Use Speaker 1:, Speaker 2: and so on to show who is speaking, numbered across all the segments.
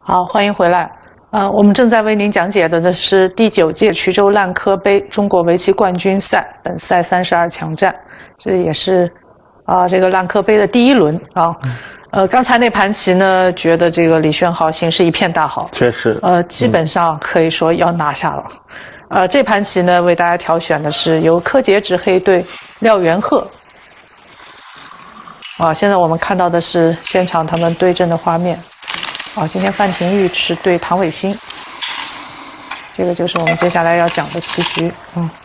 Speaker 1: 好，欢迎回来。我们正在为您讲解的这是第9届衢州烂柯杯中国围棋冠军赛本赛32强战，这也是这个烂柯杯的第1轮啊。刚才那盘棋呢，觉得这个李轩豪形势一片大好，
Speaker 2: 确实，
Speaker 1: 基本上可以说要拿下了。这盘棋呢，为大家挑选的是由柯洁执黑对廖元鹤。现在我们看到的是现场他们对阵的画面。今天范廷钰是对唐伟新，这个就是我们接下来要讲的棋局。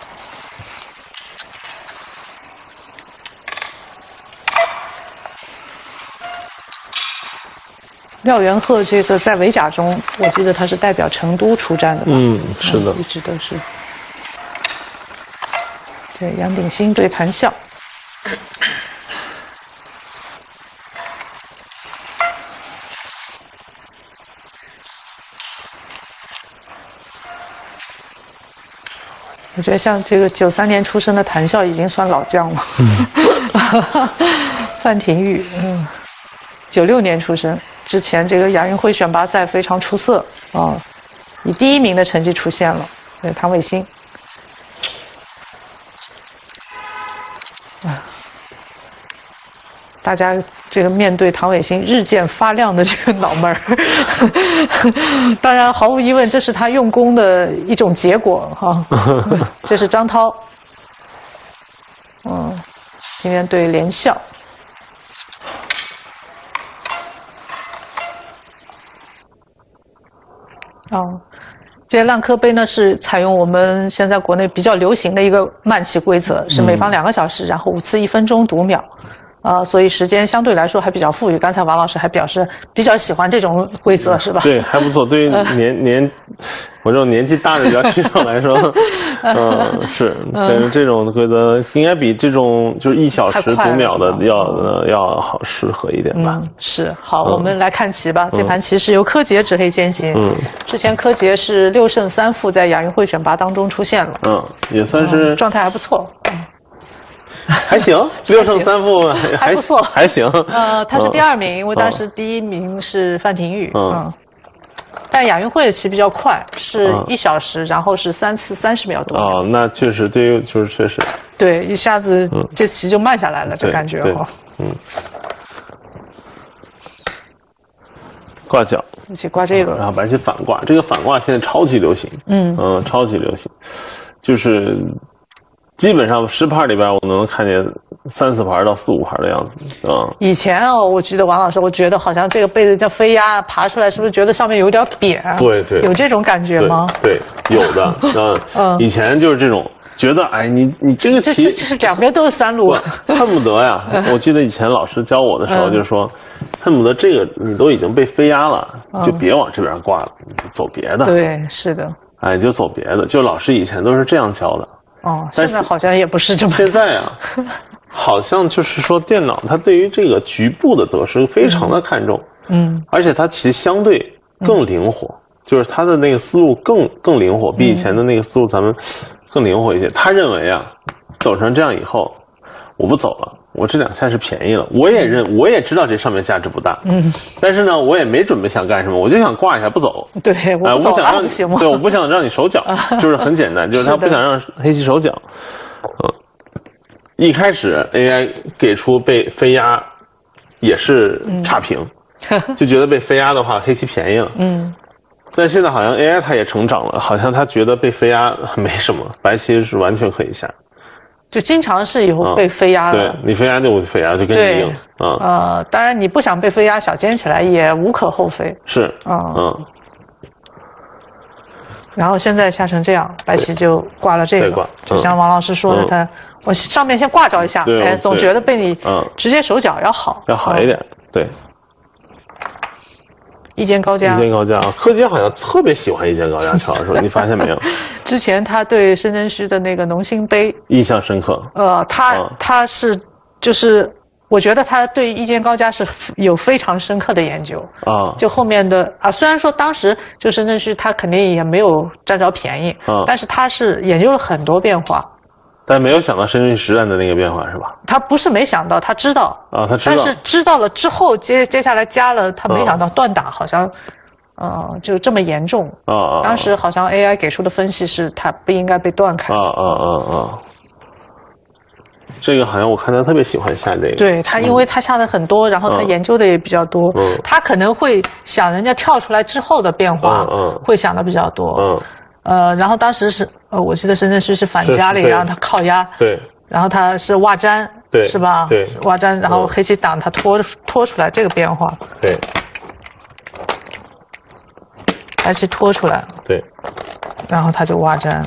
Speaker 1: 廖元鹤这个在围甲中，我记得他是代表成都出战的吧？
Speaker 2: 是的，
Speaker 1: 一直都是。对，杨鼎新对谭笑。我觉得像这个93年出生的谭笑已经算老将了。范廷钰，96年出生，之前这个亚运会选拔赛非常出色以第1名的成绩出现了。对，唐伟新。大家这个面对唐伟新日渐发亮的这个脑门儿，当然毫无疑问，这是他用功的一种结果这是张涛，今天对连笑。这烂柯杯呢是采用我们现在国内比较流行的一个慢棋规则，是每房2个小时，然后5次1分钟读秒。所以时间相对来说还比较富裕。刚才王老师还表示比较喜欢这种规则，是吧？
Speaker 2: 对，还不错。对于我这种年纪大的表棋手来说，是，但是这种规则应该比这种就是1小时读秒的要好适合一点吧？
Speaker 1: 是。好，我们来看棋吧。这盘棋是由柯洁执黑先行。之前柯洁是6胜3负，在亚运会选拔当中出现了。
Speaker 2: 也算是
Speaker 1: 状态还不错。
Speaker 2: 还行，6胜3负
Speaker 1: 还不错，
Speaker 2: 还行。
Speaker 1: 他是第2名，因为当时第1名是范廷钰。但亚运会的棋比较快，是1小时，然后是3次30秒多。
Speaker 2: 那确实，就是确实。
Speaker 1: 对，一下子这棋就慢下来了，这感觉
Speaker 2: 挂角，
Speaker 1: 一起挂这个，
Speaker 2: 然后白棋反挂，这个反挂现在超级流行。超级流行，就是。基本上10盘里边，我能看见3、4盘到4、5盘的样子。
Speaker 1: 以前我记得王老师，我觉得好像这个被人家飞压爬出来，是不是觉得上面有点扁？
Speaker 2: 对，
Speaker 1: 有这种感觉吗？
Speaker 2: 对，有的。以前就是这种，觉得你这个棋
Speaker 1: 这两边都是3路，
Speaker 2: 恨不得呀！我记得以前老师教我的时候，就是说，恨不得这个你都已经被飞压了，就别往这边挂了，你就走别的。
Speaker 1: 对，是的。
Speaker 2: 你就走别的。就老师以前都是这样教的。
Speaker 1: 现在好像也不是这么。
Speaker 2: 现在好像就是说电脑它对于这个局部的得失非常的看重，而且它其实相对更灵活，就是它的那个思路更灵活，比以前的那个思路咱们更灵活一些。他认为走成这样以后，我不走了，我这2下是便宜了，我也知道这上面价值不大，但是呢，我也没准备想干什么，我就想挂一下不走。
Speaker 1: 对，我不走了，行吗？
Speaker 2: 对，我不想让你手脚，就是很简单，就是他不想让黑棋手脚。一开始 AI 给出被飞压也是差评，就觉得被飞压的话黑棋便宜了。但现在好像 AI 它也成长了，好像他觉得被飞压没什么，白棋是完全可以下。 就
Speaker 1: 经常是有被飞压的，
Speaker 2: 对你飞压就飞压，就跟你硬。
Speaker 1: 当然你不想被飞压，小尖起来也无可厚非。
Speaker 2: 是，
Speaker 1: 然后现在下成这样，白棋就挂了这个，就像王老师说的，我上面先挂着一下，总觉得被你直接手脚要好
Speaker 2: 一点，对。
Speaker 1: 一肩高家，
Speaker 2: 柯洁好像特别喜欢一肩高家，陈老师，你发现没有？
Speaker 1: 之前他对申真谞的那个农心杯
Speaker 2: 印象深刻。
Speaker 1: 他是就是我觉得他对一肩高家是有非常深刻的研究就后面的虽然说当时就申真谞他肯定也没有占着便宜但是他是研究了很多变化。
Speaker 2: 但没有想到申真谞实战的那个变化是吧？
Speaker 1: 他不是没想到，他知道
Speaker 2: 他知道，
Speaker 1: 但是知道了之后接下来加了，他没想到断打好像就这么严重
Speaker 2: 啊。
Speaker 1: 当时好像 AI 给出的分析是它不应该被断开。
Speaker 2: 这个好像我看他特别喜欢下这个。
Speaker 1: 对他，因为他下的很多，然后他研究的也比较多，他可能会想人家跳出来之后的变化，会想的比较多。然后当时是我记得深圳市是反夹里，然后他靠压，
Speaker 2: 对，
Speaker 1: 然后他是挖粘，
Speaker 2: 对，
Speaker 1: 是吧？
Speaker 2: 对，
Speaker 1: 挖粘，然后黑棋挡他拖出来这个变化，
Speaker 2: 对，
Speaker 1: 白棋拖出来，
Speaker 2: 对，
Speaker 1: 然后他就挖粘。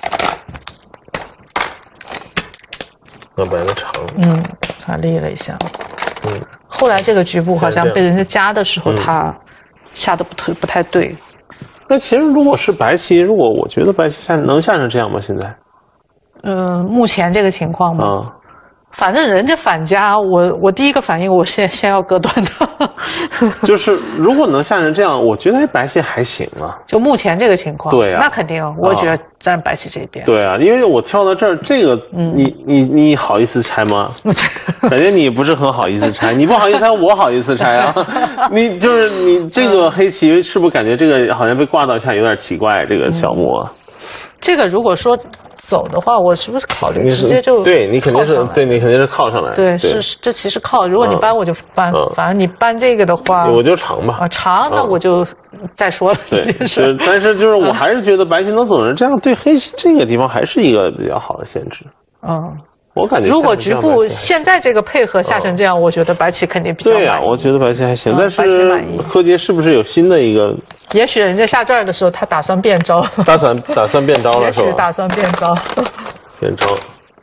Speaker 2: 那白的长，
Speaker 1: 他立了一下，后来这个局部好像被人家夹的时候，他下的不太对。
Speaker 2: 那其实如果是白棋，我觉得白棋能下成这样吗？现在？
Speaker 1: 目前这个情况吗？反正人家反夹，我第一个反应，我先要割断它。
Speaker 2: 就是如果能下成这样，我觉得白棋还行啊。
Speaker 1: 就目前这个情况，
Speaker 2: 对啊，
Speaker 1: 那肯定，我觉得站白棋这边。
Speaker 2: 对啊，因为我跳到这儿，这个你好意思拆吗？感觉你不是很好意思拆，你不好意思拆，我好意思拆啊。你这个黑棋是不是感觉这个好像被挂到一下有点奇怪？这个小目啊，
Speaker 1: 这个如果说走的话，我是不是考虑直接就
Speaker 2: 对你肯定是对你肯定是靠上来，
Speaker 1: 对，是这棋是靠。如果你搬我就搬，反正你搬这个的话，
Speaker 2: 我就长吧。
Speaker 1: 长那我就再说了这件事。
Speaker 2: 但是就是我还是觉得白棋能走成这样，对黑棋这个地方还是一个比较好的限制。我感觉
Speaker 1: 如果局部现在这个配合下成这样，我觉得白棋肯定比较满意。
Speaker 2: 对呀，我觉得白棋还行，但是柯洁是不是有新的一个？
Speaker 1: 也许人家下这儿的时候，他打算变招。
Speaker 2: 打算变招了是吧？
Speaker 1: 也许打算变招。
Speaker 2: 变招。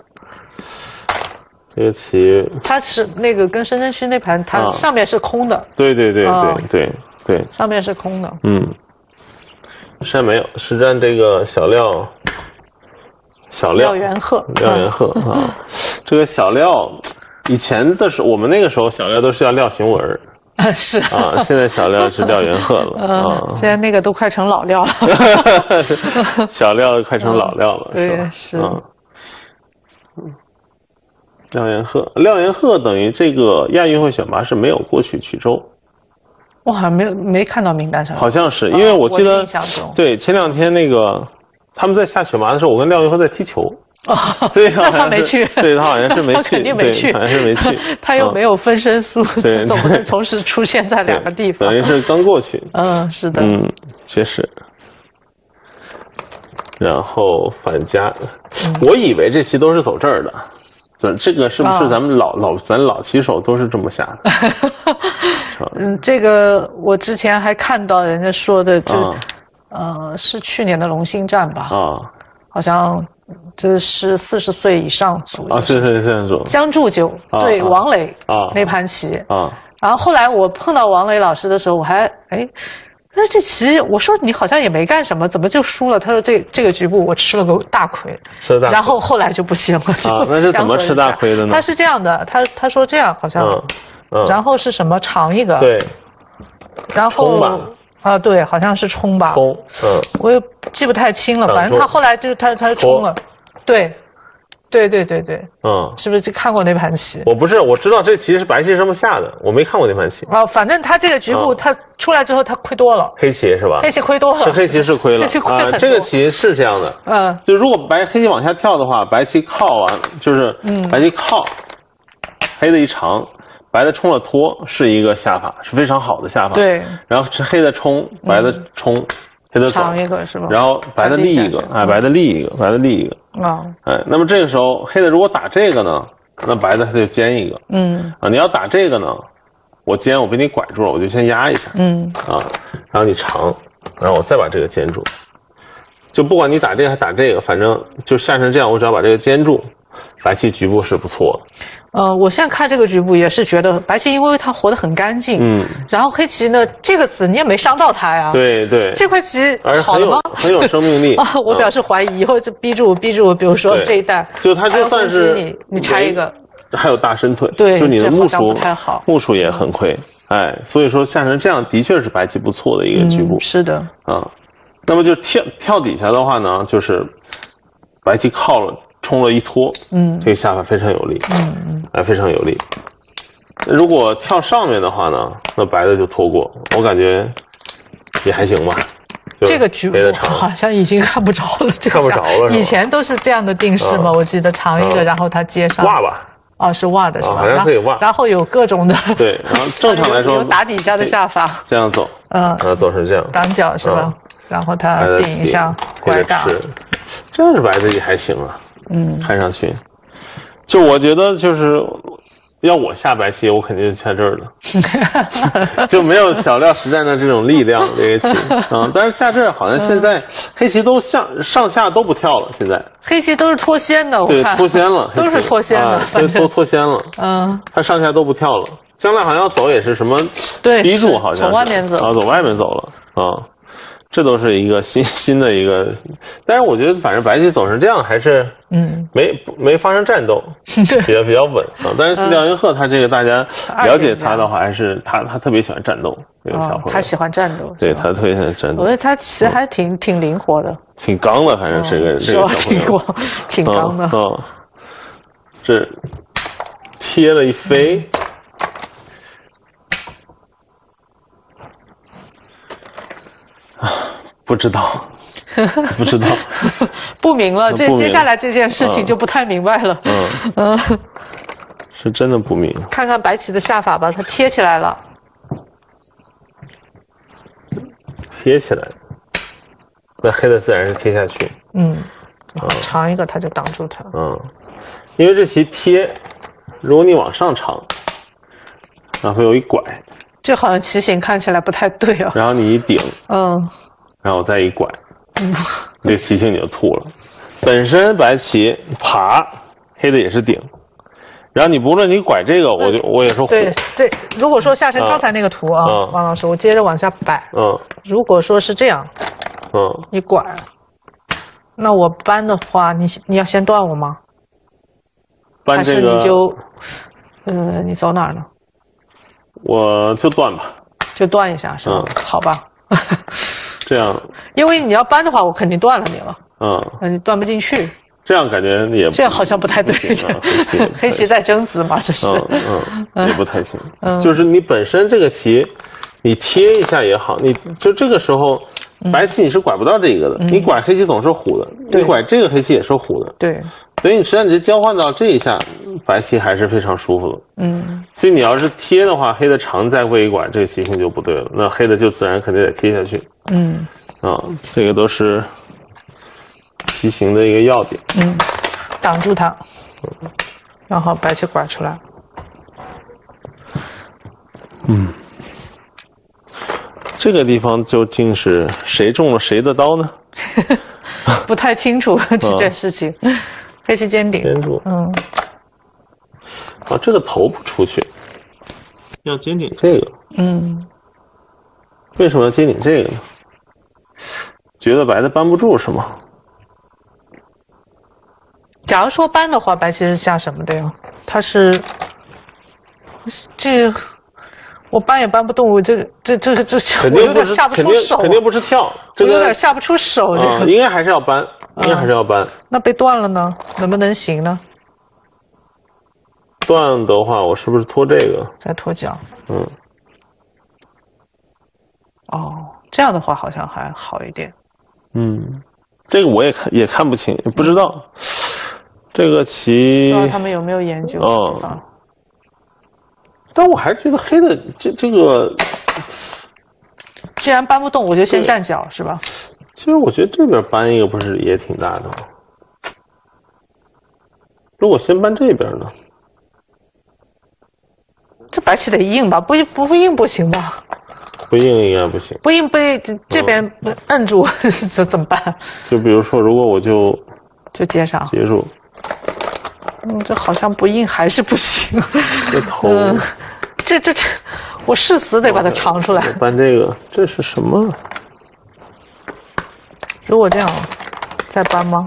Speaker 2: 这个棋，
Speaker 1: 它是那个跟深圳区那盘，它上面是空的。
Speaker 2: 对，
Speaker 1: 上面是空的。
Speaker 2: 山没有，是占这个小料。
Speaker 1: 廖元鹤
Speaker 2: 啊，这个小料，以前的时候，我们那个时候小料都是叫廖行文
Speaker 1: 是
Speaker 2: 啊，现在小料是廖元鹤了
Speaker 1: 现在那个都快成老料了，
Speaker 2: 小料快成老料了，
Speaker 1: 对，是。
Speaker 2: 廖元鹤等于这个亚运会选拔是没有过去衢州。
Speaker 1: 我好像没看到名单上，
Speaker 2: 好像是，因为我记得，对，前两天那个。他们在下选拔的时候，我跟廖元鹤在踢球，所以
Speaker 1: 他没去，
Speaker 2: 对他好像是没去，
Speaker 1: 肯定没去，
Speaker 2: 好像是没去，
Speaker 1: 他又没有分身术，
Speaker 2: 对，
Speaker 1: 总不能同时出现在两个地方，
Speaker 2: 等于是刚过去，
Speaker 1: 是的，
Speaker 2: 确实。然后反夹，我以为这棋都是走这儿的，这个是不是咱们老棋手都是这么下的？
Speaker 1: 这个我之前还看到人家说的是去年的龙兴战吧？好像这是40岁以上组
Speaker 2: 40岁以上组。
Speaker 1: 江铸九对王磊那盘棋然后后来我碰到王磊老师的时候，我还那这棋我说你好像也没干什么，怎么就输了？他说这个局部我吃了个大亏，然后后来就不行了。
Speaker 2: 那是怎么吃大亏的呢？
Speaker 1: 他是这样的，他说这样好像，然后是什么长一个
Speaker 2: 对，
Speaker 1: 然后。对，好像是冲吧，我也记不太清了，反正他后来就是他冲了，对，是不是就看过那盘棋？
Speaker 2: 我不是，我知道这棋是白棋是这么下的，我没看过那盘棋。
Speaker 1: 反正他这个局部他出来之后他亏多了，
Speaker 2: 黑棋是吧？
Speaker 1: 黑棋亏多了，
Speaker 2: 黑棋是亏了，
Speaker 1: 黑棋亏很多。
Speaker 2: 这个棋是这样的，就如果黑棋往下跳的话，白棋靠完就是白棋靠，黑的一长。白的冲了拖是一个下法，是非常好的下法。
Speaker 1: 对，
Speaker 2: 然后是黑的冲，白的冲，黑的走
Speaker 1: 长一个是吧？
Speaker 2: 然后白的立一个，白的立一个，白的立一个。那么这个时候黑的如果打这个呢，那白的他就尖一个。你要打这个呢，我尖我被你拐住了，我就先压一下。然后你长，然后我再把这个尖住。就不管你打这个还打这个，反正就下成这样，我只要把这个尖住，白棋局部是不错的。
Speaker 1: 我现在看这个局部也是觉得白棋，因为它活得很干净，然后黑棋呢，这个子你也没伤到它呀，
Speaker 2: 对，
Speaker 1: 这块棋好了吗？
Speaker 2: 很有生命力
Speaker 1: 我表示怀疑，以后就逼住，比如说这一代，
Speaker 2: 就它就算是
Speaker 1: 你拆一个，
Speaker 2: 还有大伸腿，
Speaker 1: 对，
Speaker 2: 就你的目数
Speaker 1: 不太好，
Speaker 2: 目数也很亏，所以说下成这样的确是白棋不错的一个局部，
Speaker 1: 是的，
Speaker 2: 那么就跳底下的话呢，就是白棋靠了。冲了一拖，这个下法非常有力，非常有力。如果跳上面的话呢，那白的就拖过。我感觉也还行吧。
Speaker 1: 这个局部好像已经看不着了，
Speaker 2: 看不着了。
Speaker 1: 以前都是这样的定式嘛，我记得长一个，然后它接上
Speaker 2: 挖吧。
Speaker 1: 哦，是挖的是吧？
Speaker 2: 好像可以挖。
Speaker 1: 然后有各种的。
Speaker 2: 对，然后正常来说
Speaker 1: 有打底下的下法。
Speaker 2: 这样走。走成这样。
Speaker 1: 挡脚是吧？然后它顶一下拐打。
Speaker 2: 这样是白的也还行啊。看上去，就我觉得就是。要我下白棋，我肯定是下这儿的，就没有小廖实战的这种力量。这个棋，但是下这儿好像现在黑棋都上下都不跳了。现在
Speaker 1: 黑棋都是脱先的，
Speaker 2: 对，脱先了，
Speaker 1: 都是脱先的，
Speaker 2: 都脱先了。它上下都不跳了。将来好像要走也是什么逼住，好像
Speaker 1: 从外面走
Speaker 2: 走外面走了这都是一个新的一个，但是我觉得反正白棋走成这样还是没发生战斗，比较稳但是廖云鹤他这个大家了解他的话，还是他特别喜欢战斗这个小朋友，
Speaker 1: 他喜欢战斗，
Speaker 2: 对他特别喜欢战斗。
Speaker 1: 我觉得他其实还挺灵活的，
Speaker 2: 挺刚的，反正是个这个小朋友
Speaker 1: 挺刚的。
Speaker 2: 这贴了一飞。不知道，
Speaker 1: 不明了。接下来这件事情就不太明白了。
Speaker 2: 是真的不明。
Speaker 1: 看看白棋的下法吧，它贴起来了。
Speaker 2: 贴起来，那黑的自然是贴下去。
Speaker 1: 长一个它就挡住它。
Speaker 2: 因为这棋贴，如果你往上长，然后有一拐。
Speaker 1: 这好像棋形看起来不太对啊。
Speaker 2: 然后你一顶，然后再一拐，这个棋形你就吐了。本身白棋爬，黑的也是顶，然后你不论你拐这个，我也说
Speaker 1: 对。如果说下成刚才那个图王老师，我接着往下摆。如果说是这样，你拐，那我搬的话，你要先断我吗？
Speaker 2: 搬这个，
Speaker 1: 还是你就，你走哪儿呢？
Speaker 2: 我就断吧，
Speaker 1: 就断一下是吧？好吧，
Speaker 2: 这样，
Speaker 1: 因为你要搬的话，我肯定断了你了。你断不进去。
Speaker 2: 这样感觉也
Speaker 1: 这样好像不太对，黑棋在争子嘛，这是。
Speaker 2: 也不太行。就是你本身这个棋，你贴一下也好，你就这个时候，白棋你是拐不到这个的，你拐黑棋总是虎的，你拐这个黑棋也是虎的。
Speaker 1: 对。
Speaker 2: 所以你实际上你就交换到这一下，白棋还是非常舒服的。所以你要是贴的话，黑的长再过一拐，这个棋形就不对了。那黑的就自然肯定得贴下去。这个都是棋形的一个要点。
Speaker 1: 挡住它，然后白棋拐出来。
Speaker 2: 这个地方究竟是谁中了谁的刀呢？
Speaker 1: 不太清楚这件事情。黑棋尖顶，
Speaker 2: 尖住。这个头不出去，要尖顶这个。为什么要尖顶这个呢？觉得白的搬不住是吗？
Speaker 1: 假如说搬的话，白棋是下什么的呀？它是这。我搬也搬不动，我这我有点下不出手。
Speaker 2: 肯定不是跳，
Speaker 1: 我有点下不出手。这个
Speaker 2: 应该还是要搬，
Speaker 1: 那被断了呢？能不能行呢？
Speaker 2: 断的话，我是不是拖这个？
Speaker 1: 再拖脚。这样的话好像还好一点。
Speaker 2: 这个我也看不清，不知道这个棋。
Speaker 1: 不知道他们有没有研究？
Speaker 2: 但我还是觉得黑的这个，
Speaker 1: 既然搬不动，我就先站脚，是吧？
Speaker 2: 其实我觉得这边搬一个不是也挺大的吗？如果先搬这边呢？
Speaker 1: 这白棋得硬吧？不硬不行吧？
Speaker 2: 不硬应该不行。
Speaker 1: 不硬被这边摁住，怎么办？
Speaker 2: 就比如说，如果我就
Speaker 1: 接上
Speaker 2: 接住。
Speaker 1: 这好像不硬还是不行。
Speaker 2: 这头，
Speaker 1: 这，我誓死得把它长出来。
Speaker 2: 搬这个，这是什么？
Speaker 1: 如果这样，再搬吗？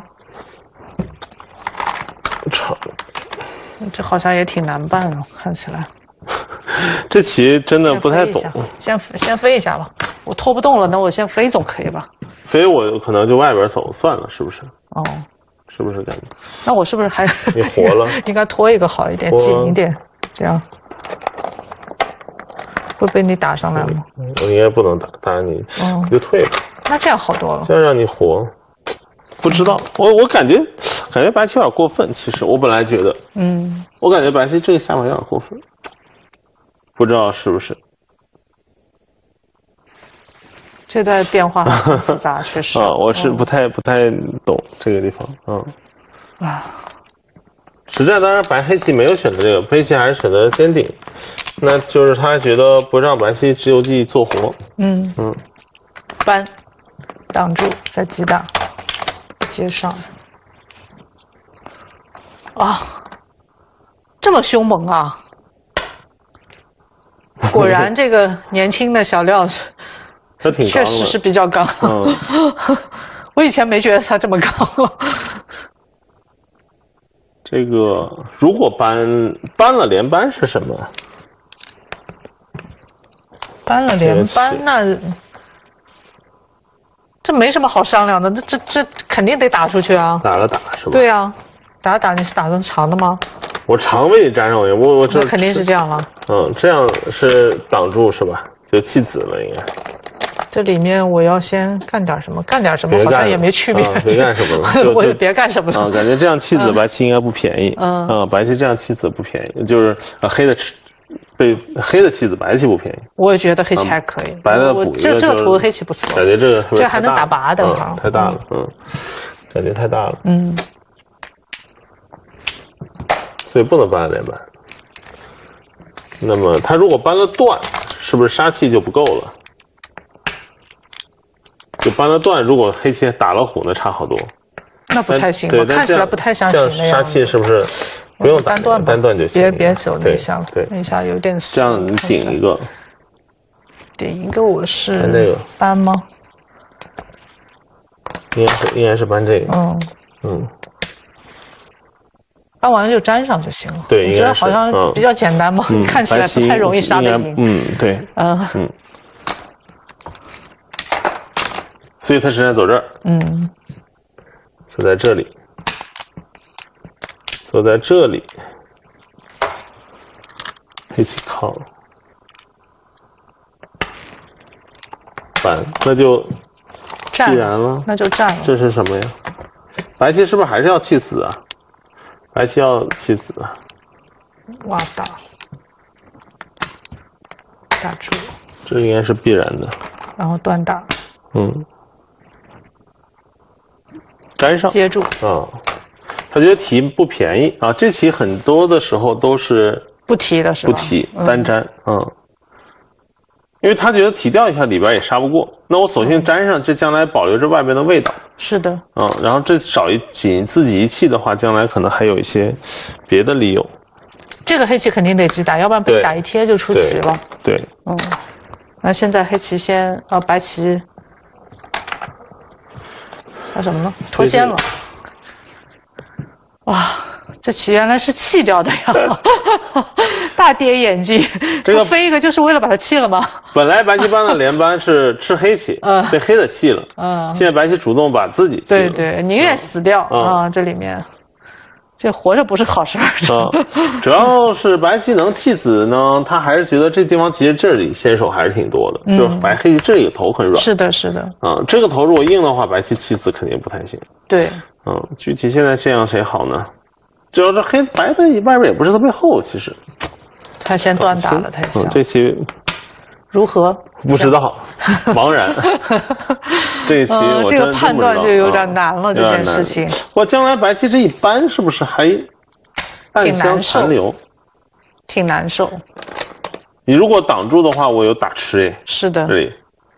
Speaker 2: 长，
Speaker 1: 这好像也挺难办的，看起来。
Speaker 2: 这棋真的不太懂。
Speaker 1: 先飞一下吧，我拖不动了，那我先飞总可以吧？
Speaker 2: 飞我可能就外边走算了，是不是？是不是感觉？
Speaker 1: 那我是不是还
Speaker 2: 你活了？
Speaker 1: 应该拖一个好一点，紧一点，这样。 会被你打上来吗？
Speaker 2: 我应该不能打你，就退吧。
Speaker 1: 那这样好多了。
Speaker 2: 这样让你活，不知道。我感觉白棋有点过分。其实我本来觉得，我感觉白棋这个下法有点过分，不知道是不是。
Speaker 1: 这段变化很复杂，确实。
Speaker 2: 我是不太懂这个地方。实战当然白黑棋没有选择这个，黑棋还是选择了尖顶，那就是他觉得不让白棋直游技做活。
Speaker 1: 搬，挡住，再击打，接上。这么凶猛啊！果然，这个年轻的小廖
Speaker 2: 他挺
Speaker 1: 确实是比较刚。我以前没觉得他这么刚。
Speaker 2: 这个如果搬了连搬是什么？
Speaker 1: 搬了连搬，那这没什么好商量的，这肯定得打出去啊！
Speaker 2: 打了打是吧？
Speaker 1: 对啊，打你是打的长的吗？
Speaker 2: 我长为你粘上去，我这
Speaker 1: 肯定是这样了。
Speaker 2: 这样是挡住是吧？就弃子了应该。
Speaker 1: 这里面我要先干点什么？干点什么好像也没区别。
Speaker 2: 别干什么了，
Speaker 1: 我就别干什么了。
Speaker 2: 感觉这样弃子白棋应该不便宜。白棋这样弃子不便宜，就是黑的被黑的弃子白棋不便宜。
Speaker 1: 我也觉得黑棋还可以。
Speaker 2: 白的补一个，
Speaker 1: 这个图黑棋不错。
Speaker 2: 感觉这
Speaker 1: 还能打拔的
Speaker 2: 太大了。感觉太大了。所以不能搬连搬。那么他如果搬了断，是不是杀气就不够了？就搬了断，如果黑棋打了虎，那差好多。
Speaker 1: 那不太行，我看起来不太像行那样。
Speaker 2: 杀气是不是不用打单断就行？
Speaker 1: 别走那一下，那一下有点
Speaker 2: 这样你顶一个，
Speaker 1: 顶一个我是
Speaker 2: 那个
Speaker 1: 搬吗？
Speaker 2: 应该是搬这个。
Speaker 1: 搬完了就粘上就行了。
Speaker 2: 对，
Speaker 1: 我觉得好像比较简单嘛，看起来不太容易杀得赢。
Speaker 2: 对。所以他实战走这儿。走在这里，走在这里，黑棋靠了，反那就必然了，
Speaker 1: 那就占了。
Speaker 2: 这是什么呀？白棋是不是还是要弃子啊？白棋要弃子啊。
Speaker 1: 哇打，打住。
Speaker 2: 这应该是必然的。
Speaker 1: 然后断打。
Speaker 2: 粘上
Speaker 1: 接住
Speaker 2: 他觉得提不便宜啊，这棋很多的时候都是
Speaker 1: 不提的是吧？
Speaker 2: 不提单粘因为他觉得提掉一下里边也杀不过，那我索性粘上，这将来保留着外边的味道。
Speaker 1: 是的
Speaker 2: 然后这少自己一气的话，将来可能还有一些别的理由。
Speaker 1: 这个黑棋肯定得击打，要不然被打一贴就出棋了。
Speaker 2: 对，
Speaker 1: 那现在黑棋先白棋。叫什么呢？脱先了。哇，这棋原来是弃掉的呀！大跌眼镜。这个飞一个就是为了把它弃了吗？
Speaker 2: 本来白棋搬的连搬是吃黑棋，被黑的弃了。现在白棋主动把自己弃了。
Speaker 1: 对，宁愿死掉这里面。这活着不是好事儿。
Speaker 2: 主要是白棋能弃子呢，他还是觉得这地方其实这里先手还是挺多的，就是白黑这个头很软。
Speaker 1: 是的。
Speaker 2: 这个头如果硬的话，白棋弃子肯定不太行。
Speaker 1: 对。
Speaker 2: 具体现在这样谁好呢？主要是白的外边也不是特别厚，其实。
Speaker 1: 他先断打了才行。
Speaker 2: 这棋
Speaker 1: 如何？
Speaker 2: 不知道，茫然。这一棋我
Speaker 1: 这个判断就有点难了，这件事情。
Speaker 2: 我将来白棋这一搬是不是还暗香残留？
Speaker 1: 挺难受。
Speaker 2: 你如果挡住的话，我有打吃哎。
Speaker 1: 是的。
Speaker 2: 这里，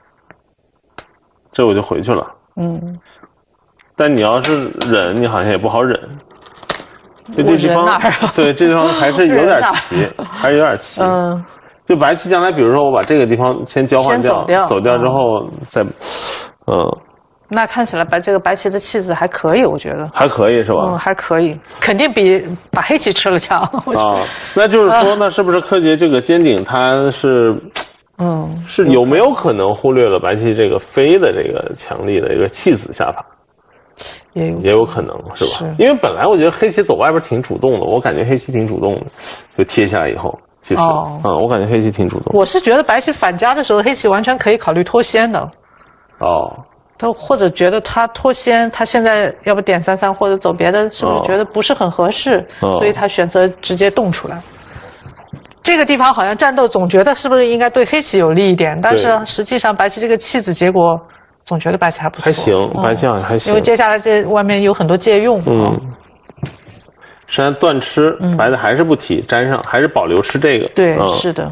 Speaker 2: 这我就回去了。但你要是忍，你好像也不好忍。这地方，对，这地方还是有点棋，还是有点棋。就白棋将来，比如说我把这个地方先交换掉，走掉之后再，
Speaker 1: 那看起来这个白棋的气子还可以，我觉得
Speaker 2: 还可以是吧？
Speaker 1: 还可以，肯定比把黑棋吃了强。
Speaker 2: 那就是说，那是不是柯洁这个尖顶它是，是有没有可能忽略了白棋这个飞的这个强力的一个弃子下法？也有可能是吧？因为本来我觉得黑棋走外边挺主动的，我感觉黑棋挺主动的，就贴下来以后。 其实，我感觉黑棋挺主动。
Speaker 1: 我是觉得白棋反家的时候，黑棋完全可以考虑脱先的。
Speaker 2: 哦，
Speaker 1: 他或者觉得他脱先，他现在要不点3-3或者走别的，是不是觉得不是很合适？所以他选择直接动出来。这个地方好像战斗总觉得是不是应该对黑棋有利一点，但是实际上白棋这个弃子结果，总觉得白棋还不错。
Speaker 2: 还行，白棋好像还行。
Speaker 1: 因为接下来这外面有很多借用。
Speaker 2: 实际上断吃，白的还是不提，粘上还是保留吃这个。
Speaker 1: 对，是的。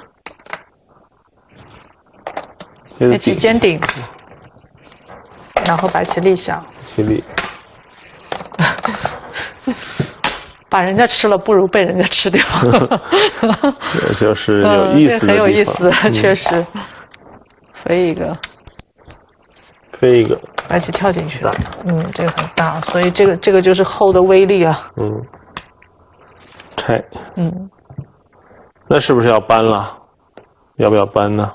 Speaker 1: 黑棋尖顶，然后白棋立下。
Speaker 2: 棋立。
Speaker 1: 把人家吃了，不如被人家吃掉。
Speaker 2: 这就是有意思的地方。
Speaker 1: 很有意思，确实。飞一个。
Speaker 2: 飞一个。
Speaker 1: 白棋跳进去了。这个很大，所以这个就是后的威力啊。
Speaker 2: 拆。那是不是要搬了？要不要搬呢？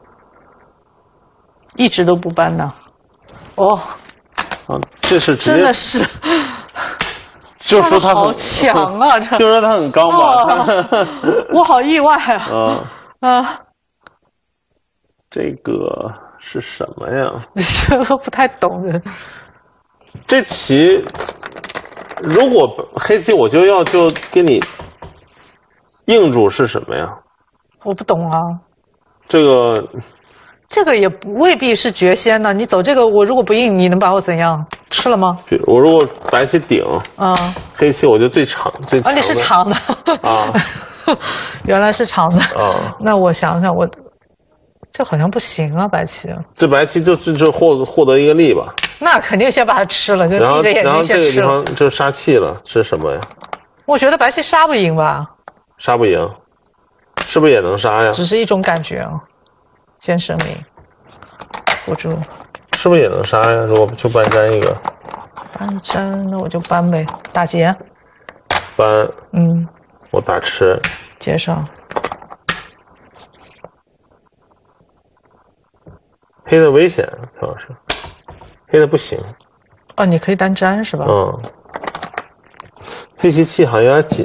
Speaker 1: 一直都不搬呢。哦。
Speaker 2: 这是直接
Speaker 1: 真的是。
Speaker 2: 就说他
Speaker 1: 好强啊！
Speaker 2: 就说他很刚吧。
Speaker 1: 我好意外啊！
Speaker 2: 这个是什么呀？
Speaker 1: 这不太懂的。
Speaker 2: 这棋，如果黑棋我就给你硬住是什么呀？
Speaker 1: 我不懂啊。
Speaker 2: 这个
Speaker 1: 也未必是绝先呢。你走这个，我如果不硬，你能把我怎样？吃了吗？
Speaker 2: 我如果白棋顶，黑棋我就最长。
Speaker 1: 你是长的
Speaker 2: 啊？
Speaker 1: 原来是长的啊。那我想想，这好像不行啊，白棋。
Speaker 2: 这白棋就获得一个利吧？
Speaker 1: 那肯定先把它吃了，就闭着眼睛先吃了。
Speaker 2: 然后这个地方就杀气了，是什么呀？
Speaker 1: 我觉得白棋杀不赢吧？
Speaker 2: 杀不赢，是不是也能杀呀？
Speaker 1: 只是一种感觉啊。先声明，辅助，
Speaker 2: 是不是也能杀呀？如果就搬粘一个，
Speaker 1: 搬粘，那我就搬呗，打劫，
Speaker 2: 搬，我打吃，
Speaker 1: 接上，
Speaker 2: 黑的危险，主要是，黑的不行，
Speaker 1: 你可以单粘是吧？
Speaker 2: 黑棋气好像有点紧，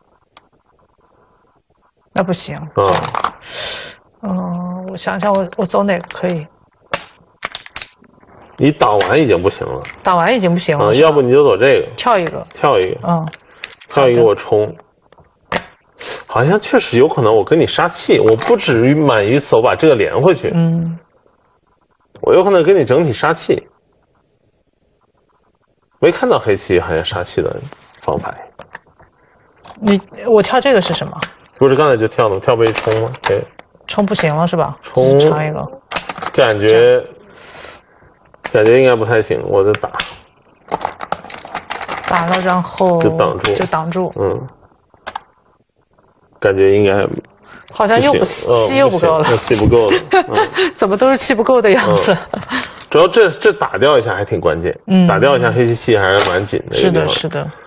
Speaker 1: 那不行，我想想，我走哪个可以？
Speaker 2: 你挡完已经不行了。
Speaker 1: 挡完已经不行了。
Speaker 2: 要不你就走这个。
Speaker 1: 跳一个。
Speaker 2: 跳一个。跳一个我冲。好像确实有可能我跟你杀气，我不止于满于此，我把这个连回去。我有可能跟你整体杀气。没看到黑棋好像杀气的方法。
Speaker 1: 我跳这个是什么？
Speaker 2: 不是刚才就跳了，跳不一冲吗？对。
Speaker 1: 冲不行了是吧？
Speaker 2: 冲
Speaker 1: 长一个，
Speaker 2: 感觉应该不太行，我就打
Speaker 1: 了，然后
Speaker 2: 就挡住，感觉应该
Speaker 1: 好像气又不够了，
Speaker 2: 气不够了，
Speaker 1: 怎么都是气不够的样子。
Speaker 2: 主要这打掉一下还挺关键，打掉一下黑棋气还是蛮紧的，
Speaker 1: 是的，是的，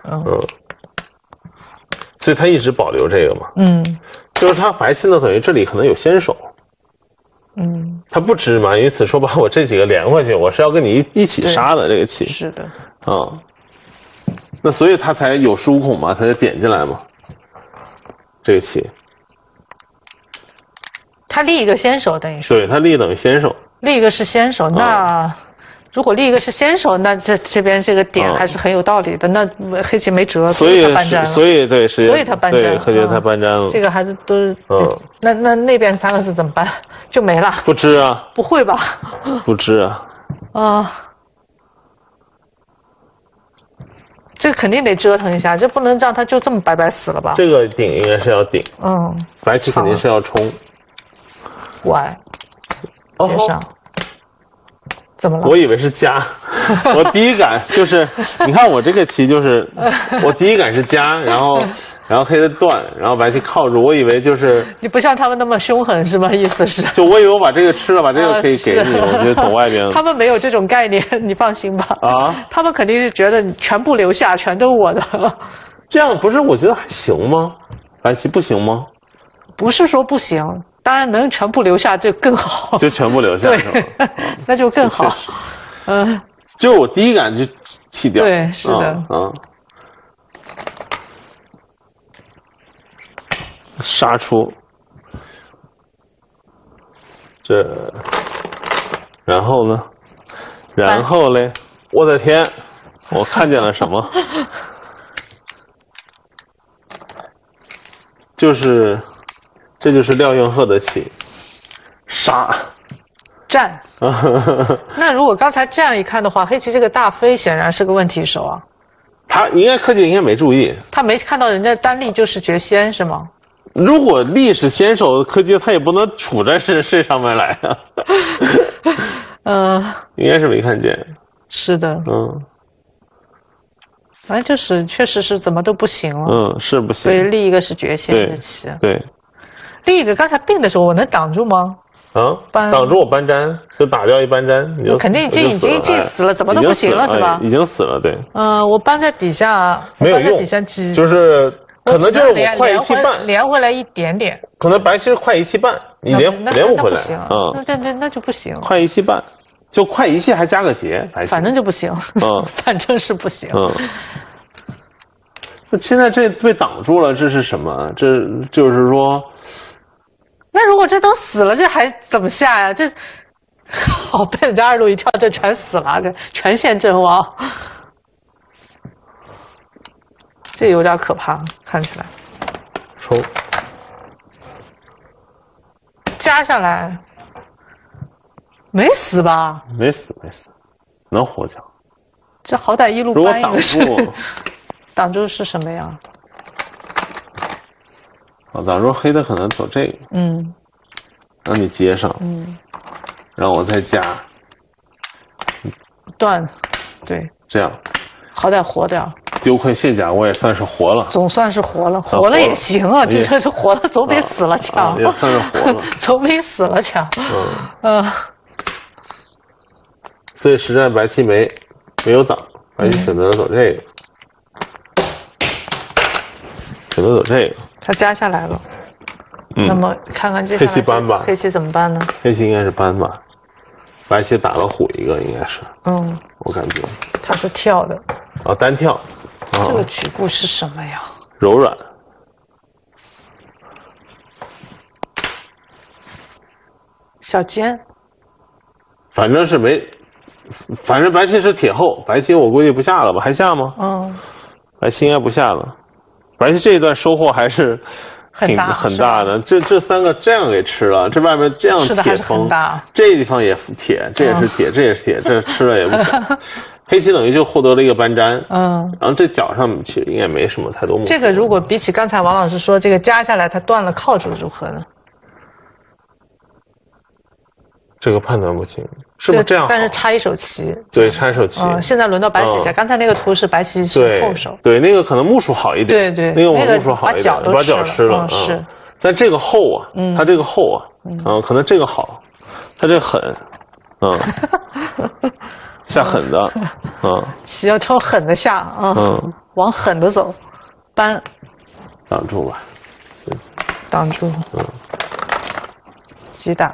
Speaker 2: 所以他一直保留这个嘛，就是他白棋呢，等于这里可能有先手，他不止满于此，说把我这几个连回去，我是要跟你一起杀的这个棋，
Speaker 1: 是的，
Speaker 2: 那所以他才有疏孔嘛，他才点进来嘛，这个棋，
Speaker 1: 他立一个先手等于说，
Speaker 2: 对他立等于先手，
Speaker 1: 立一个是先手，那。如果立一个是先手，那这边这个点还是很有道理的。那黑棋没辙，
Speaker 2: 所以
Speaker 1: 他搬粘了。
Speaker 2: 所以
Speaker 1: 他搬粘了，
Speaker 2: 黑棋他搬粘了。
Speaker 1: 这个还是都是那边3个字怎么办？就没了？
Speaker 2: 不知啊。
Speaker 1: 不会吧？
Speaker 2: 不知啊。
Speaker 1: 这个肯定得折腾一下，这不能让他就这么白白死了吧？
Speaker 2: 这个顶应该是要顶。白棋肯定是要冲。
Speaker 1: 歪。接上。怎么了？
Speaker 2: 我以为是加，我第一感就是，你看我这个棋就是，我第一感是加，然后黑的断，然后白棋靠住，我以为就是。
Speaker 1: 你不像他们那么凶狠是吗？意思是？
Speaker 2: 就我以为我把这个吃了，把这个可以给你，我觉得走外边。
Speaker 1: 他们没有这种概念，你放心吧。他们肯定是觉得你全部留下，全都是我的。
Speaker 2: 这样不是？我觉得还行吗？白棋不行吗？
Speaker 1: 不是说不行。当然能全部留下就更好，
Speaker 2: 就全部留下，
Speaker 1: 对，那就更好。
Speaker 2: 就我第一感就弃掉。
Speaker 1: 对，是的。
Speaker 2: 杀出这，然后呢？然后嘞，我的天，我看见了什么？这就是廖应赫的棋，杀
Speaker 1: 战。那如果刚才这样一看的话，黑棋这个大飞显然是个问题手啊。
Speaker 2: 他柯洁应该没注意，
Speaker 1: 他没看到人家单力就是绝先是吗？
Speaker 2: 如果力是先手，柯洁他也不能杵在这上面来啊。应该是没看见。
Speaker 1: 是的。反正就是确实是怎么都不行了。
Speaker 2: 是不行。
Speaker 1: 所以另一个是绝先的棋。
Speaker 2: 对。
Speaker 1: 另一个刚才并的时候，我能挡住吗？
Speaker 2: 挡住我搬粘，就打掉一搬粘，你就
Speaker 1: 肯定已经死了，怎么都不行了是吧？
Speaker 2: 已经死了，对。
Speaker 1: 我搬在底下
Speaker 2: 没有用，就是可能就是我快一气半，
Speaker 1: 连回来一点点。
Speaker 2: 可能白棋是快一气半，你连不回来，
Speaker 1: 那就不行。
Speaker 2: 快一气半，就快一气还加个劫，
Speaker 1: 反正就不行。反正是不行。
Speaker 2: 那现在这被挡住了，这是什么？这就是说。
Speaker 1: 那如果这都死了，这还怎么下呀？这好被人家二路一跳，这全死了，这全线阵亡，这有点可怕，看起来。
Speaker 2: 抽，
Speaker 1: 加上来，没死吧？
Speaker 2: 没死，能活讲。
Speaker 1: 这好歹一路搬一个是。挡住是什么呀？
Speaker 2: 挡住黑的可能走这个，让你接上，让我再加，
Speaker 1: 断，对，
Speaker 2: 这样，
Speaker 1: 好歹活点。
Speaker 2: 丢盔卸甲，我也算是活了，
Speaker 1: 总算是活了，活了也行啊，这活了总比死了强，
Speaker 2: 也算是活了，
Speaker 1: 总比死了强，
Speaker 2: 所以实战白棋没有挡，白棋选择了走这个，选择走这个。
Speaker 1: 他加下来了，那么看看接下来
Speaker 2: 黑棋搬吧，
Speaker 1: 黑棋怎么办呢？
Speaker 2: 黑棋应该是搬吧，白棋打了虎一个，应该是，我感觉
Speaker 1: 他是跳的，
Speaker 2: 单跳，
Speaker 1: 这个局部是什么呀？
Speaker 2: 柔软，
Speaker 1: 小尖，
Speaker 2: 反正是没，反正白棋是铁后，白棋我估计不下了吧？还下吗？白棋应该不下了。白棋这一段收获还是很大的，这三个这样给吃了，这外面这样铁封，这地方也铁，这也是铁，这也是铁，这吃了也不小。黑棋等于就获得了一个搬粘，然后这角上其实应该没什么太多目标。
Speaker 1: 这个如果比起刚才王老师说这个加下来，它断了靠住如何呢？
Speaker 2: 这个判断不清，是不是这样？
Speaker 1: 但是差一手棋，
Speaker 2: 对，差一手棋。
Speaker 1: 现在轮到白棋下，刚才那个图是白棋是后手，
Speaker 2: 对，那个可能目数好一点，
Speaker 1: 对，
Speaker 2: 那个目数好一点，把角吃了，
Speaker 1: 是。
Speaker 2: 但这个厚啊，它这个厚啊，可能这个好，它这狠，下狠的，
Speaker 1: 棋要挑狠的下，往狠的走，搬，
Speaker 2: 挡住吧，
Speaker 1: 挡住，击打。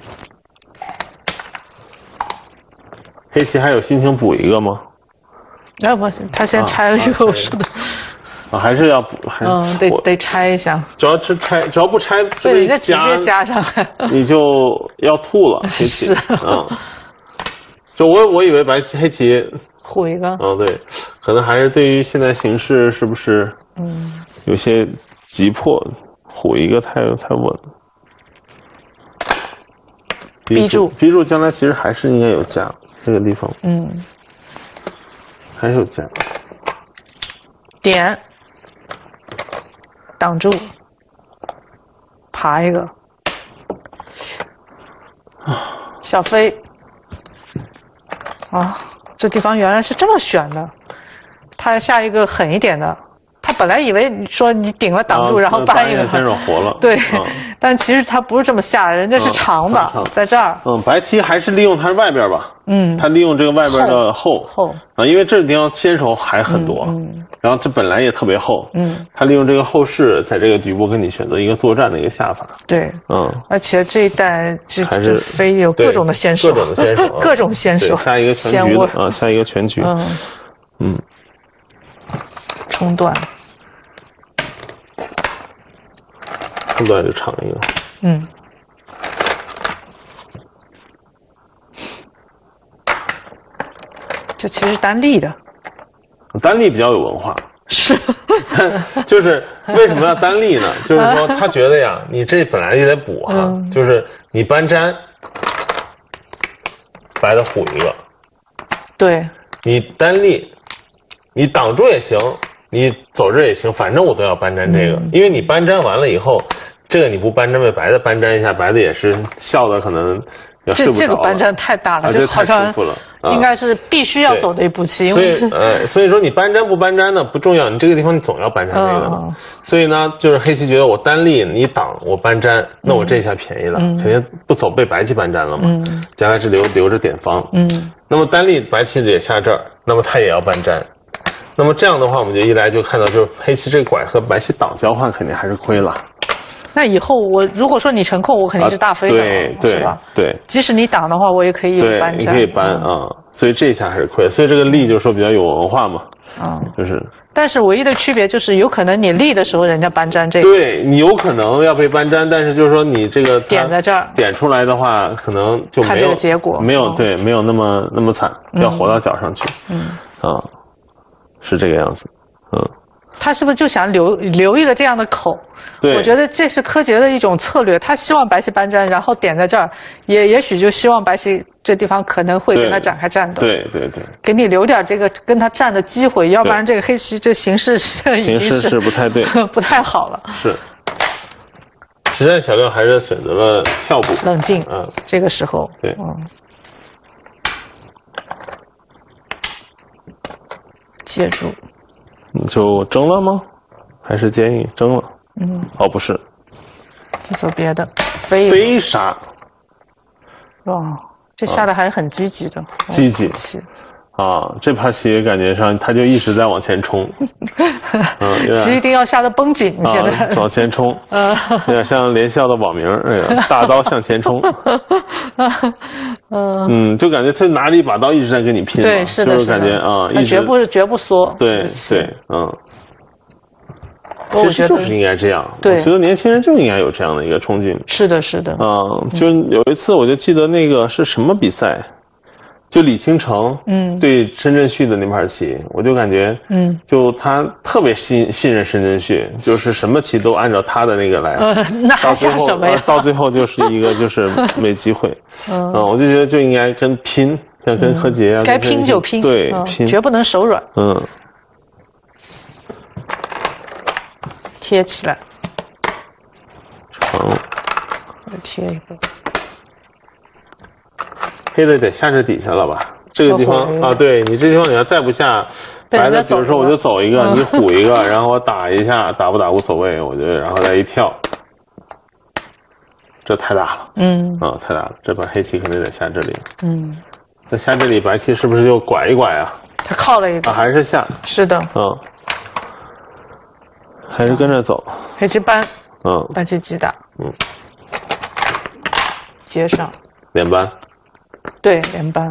Speaker 2: 黑棋还有心情补一个吗？
Speaker 1: 不，他先拆了一个，我说的。
Speaker 2: 还是要补，
Speaker 1: 得拆一下。
Speaker 2: 只要不拆，
Speaker 1: 对，人家直接加上来，
Speaker 2: 你就要吐了。
Speaker 1: 是，
Speaker 2: 就我以为黑棋
Speaker 1: 虎一个。
Speaker 2: 对，可能还是对于现在形势是不是有些急迫，虎一个太稳了。逼住，将来其实还是应该有加。这个地方，还是有加，
Speaker 1: 点，挡住，爬一个，小飞，这地方原来是这么选的，他下一个狠一点的，他本来以为说你顶了挡住，然后搬一个，
Speaker 2: 先手活了，
Speaker 1: 对，但其实他不是这么下，人家是长的，在这儿，
Speaker 2: 白棋还是利用它外边吧。他利用这个外边的厚因为这地方先手还很多，然后这本来也特别厚，他利用这个后势，在这个局部跟你选择一个作战的一个下法，
Speaker 1: 对，而且这一代就飞有各种的先手，各种先手，
Speaker 2: 下一个全局下一个全局，
Speaker 1: 冲断，
Speaker 2: 出来就长一个。
Speaker 1: 这其实是单立的。
Speaker 2: 单立比较有文化。
Speaker 1: 是。
Speaker 2: 就是为什么要单立呢？就是说他觉得呀，你这本来就得补哈，就是你搬粘，白的虎一个。对。你单立，你挡住也行，你走这也行，反正我都要搬粘这个，因为你搬粘完了以后，这个你不搬粘被白的搬粘一下，白的也是笑的可能要睡不着了。这个搬粘太大了，就好像应该是必须要走的一步棋。所以说你搬粘不搬粘呢不重要，你这个地方你总要搬粘这个的。所以呢，就是黑棋觉得我单立你挡我搬粘，那我这下便宜了，肯定不走被白棋搬粘了嘛。将来是留着点方。那么单立白棋也下这儿，那么他也要搬粘。那么这样的话，我们就一来就看到，就是黑棋这个拐和白棋挡交换肯定还是亏了。那以后我如果说你成空，我肯定是大飞的，是吧？对，即使你挡的话，我也可以搬粘。你可以搬啊，所以这一下还是亏。所以这个立就是说比较有文化嘛，就是。但是唯一的区别就是，有可能你立的时候人家搬粘这个，对你有可能要被搬粘，但是就是说你这个点在这儿点出来的话，可能就没有看这个结果，没有对，没有那么惨，要活到脚上去。是这个样子。他是不是就想留一个这样的口？对，我觉得这是柯洁的一种策略。他希望白棋搬粘，然后点在这儿，也许就希望白棋这地方可能会跟他展开战斗。对，给你留点这个跟他战的机会，要不然这个黑棋这形势已经是不太对，不太好了。是。实战小六还是选择了跳步，冷静。这个时候，对，接住。你就争了吗？还是建议争了？哦，不是，就走别的，飞杀。哇，这下的还是很积极的，积极啊！这盘棋感觉上他就一直在往前冲，棋一定要下的绷紧，现在往前冲，有点像连笑的网名，大刀向前冲。就感觉他拿着一把刀一直在跟你拼，对，是的，就是感觉他绝不缩，对，其实就是应该这样，我觉得年轻人就应该有这样的一个冲劲。是的，就有一次我就记得那个是什么比赛。就李清城，对申真谞的那盘棋，我就感觉，就他特别信任申真谞，就是什么棋都按照他的那个来，那还下什么呀？到最后就是一个就是没机会，我就觉得就应该拼，像跟柯洁啊，该拼就拼，对，拼，绝不能手软，贴起来，再贴一个。黑的得下这底下了吧？这个地方啊，对你这地方你要再不下，白的比如说我就走一个，你虎一个，然后我打一下，打不打无所谓，我觉得，然后再一跳，这太大了，太大了，这把黑棋肯定得下这里，那下这里白棋是不是就拐一拐啊？他靠了一个，还是下？是的，还是跟着走，黑棋搬，白棋击打，接上，连扳。对，连扳，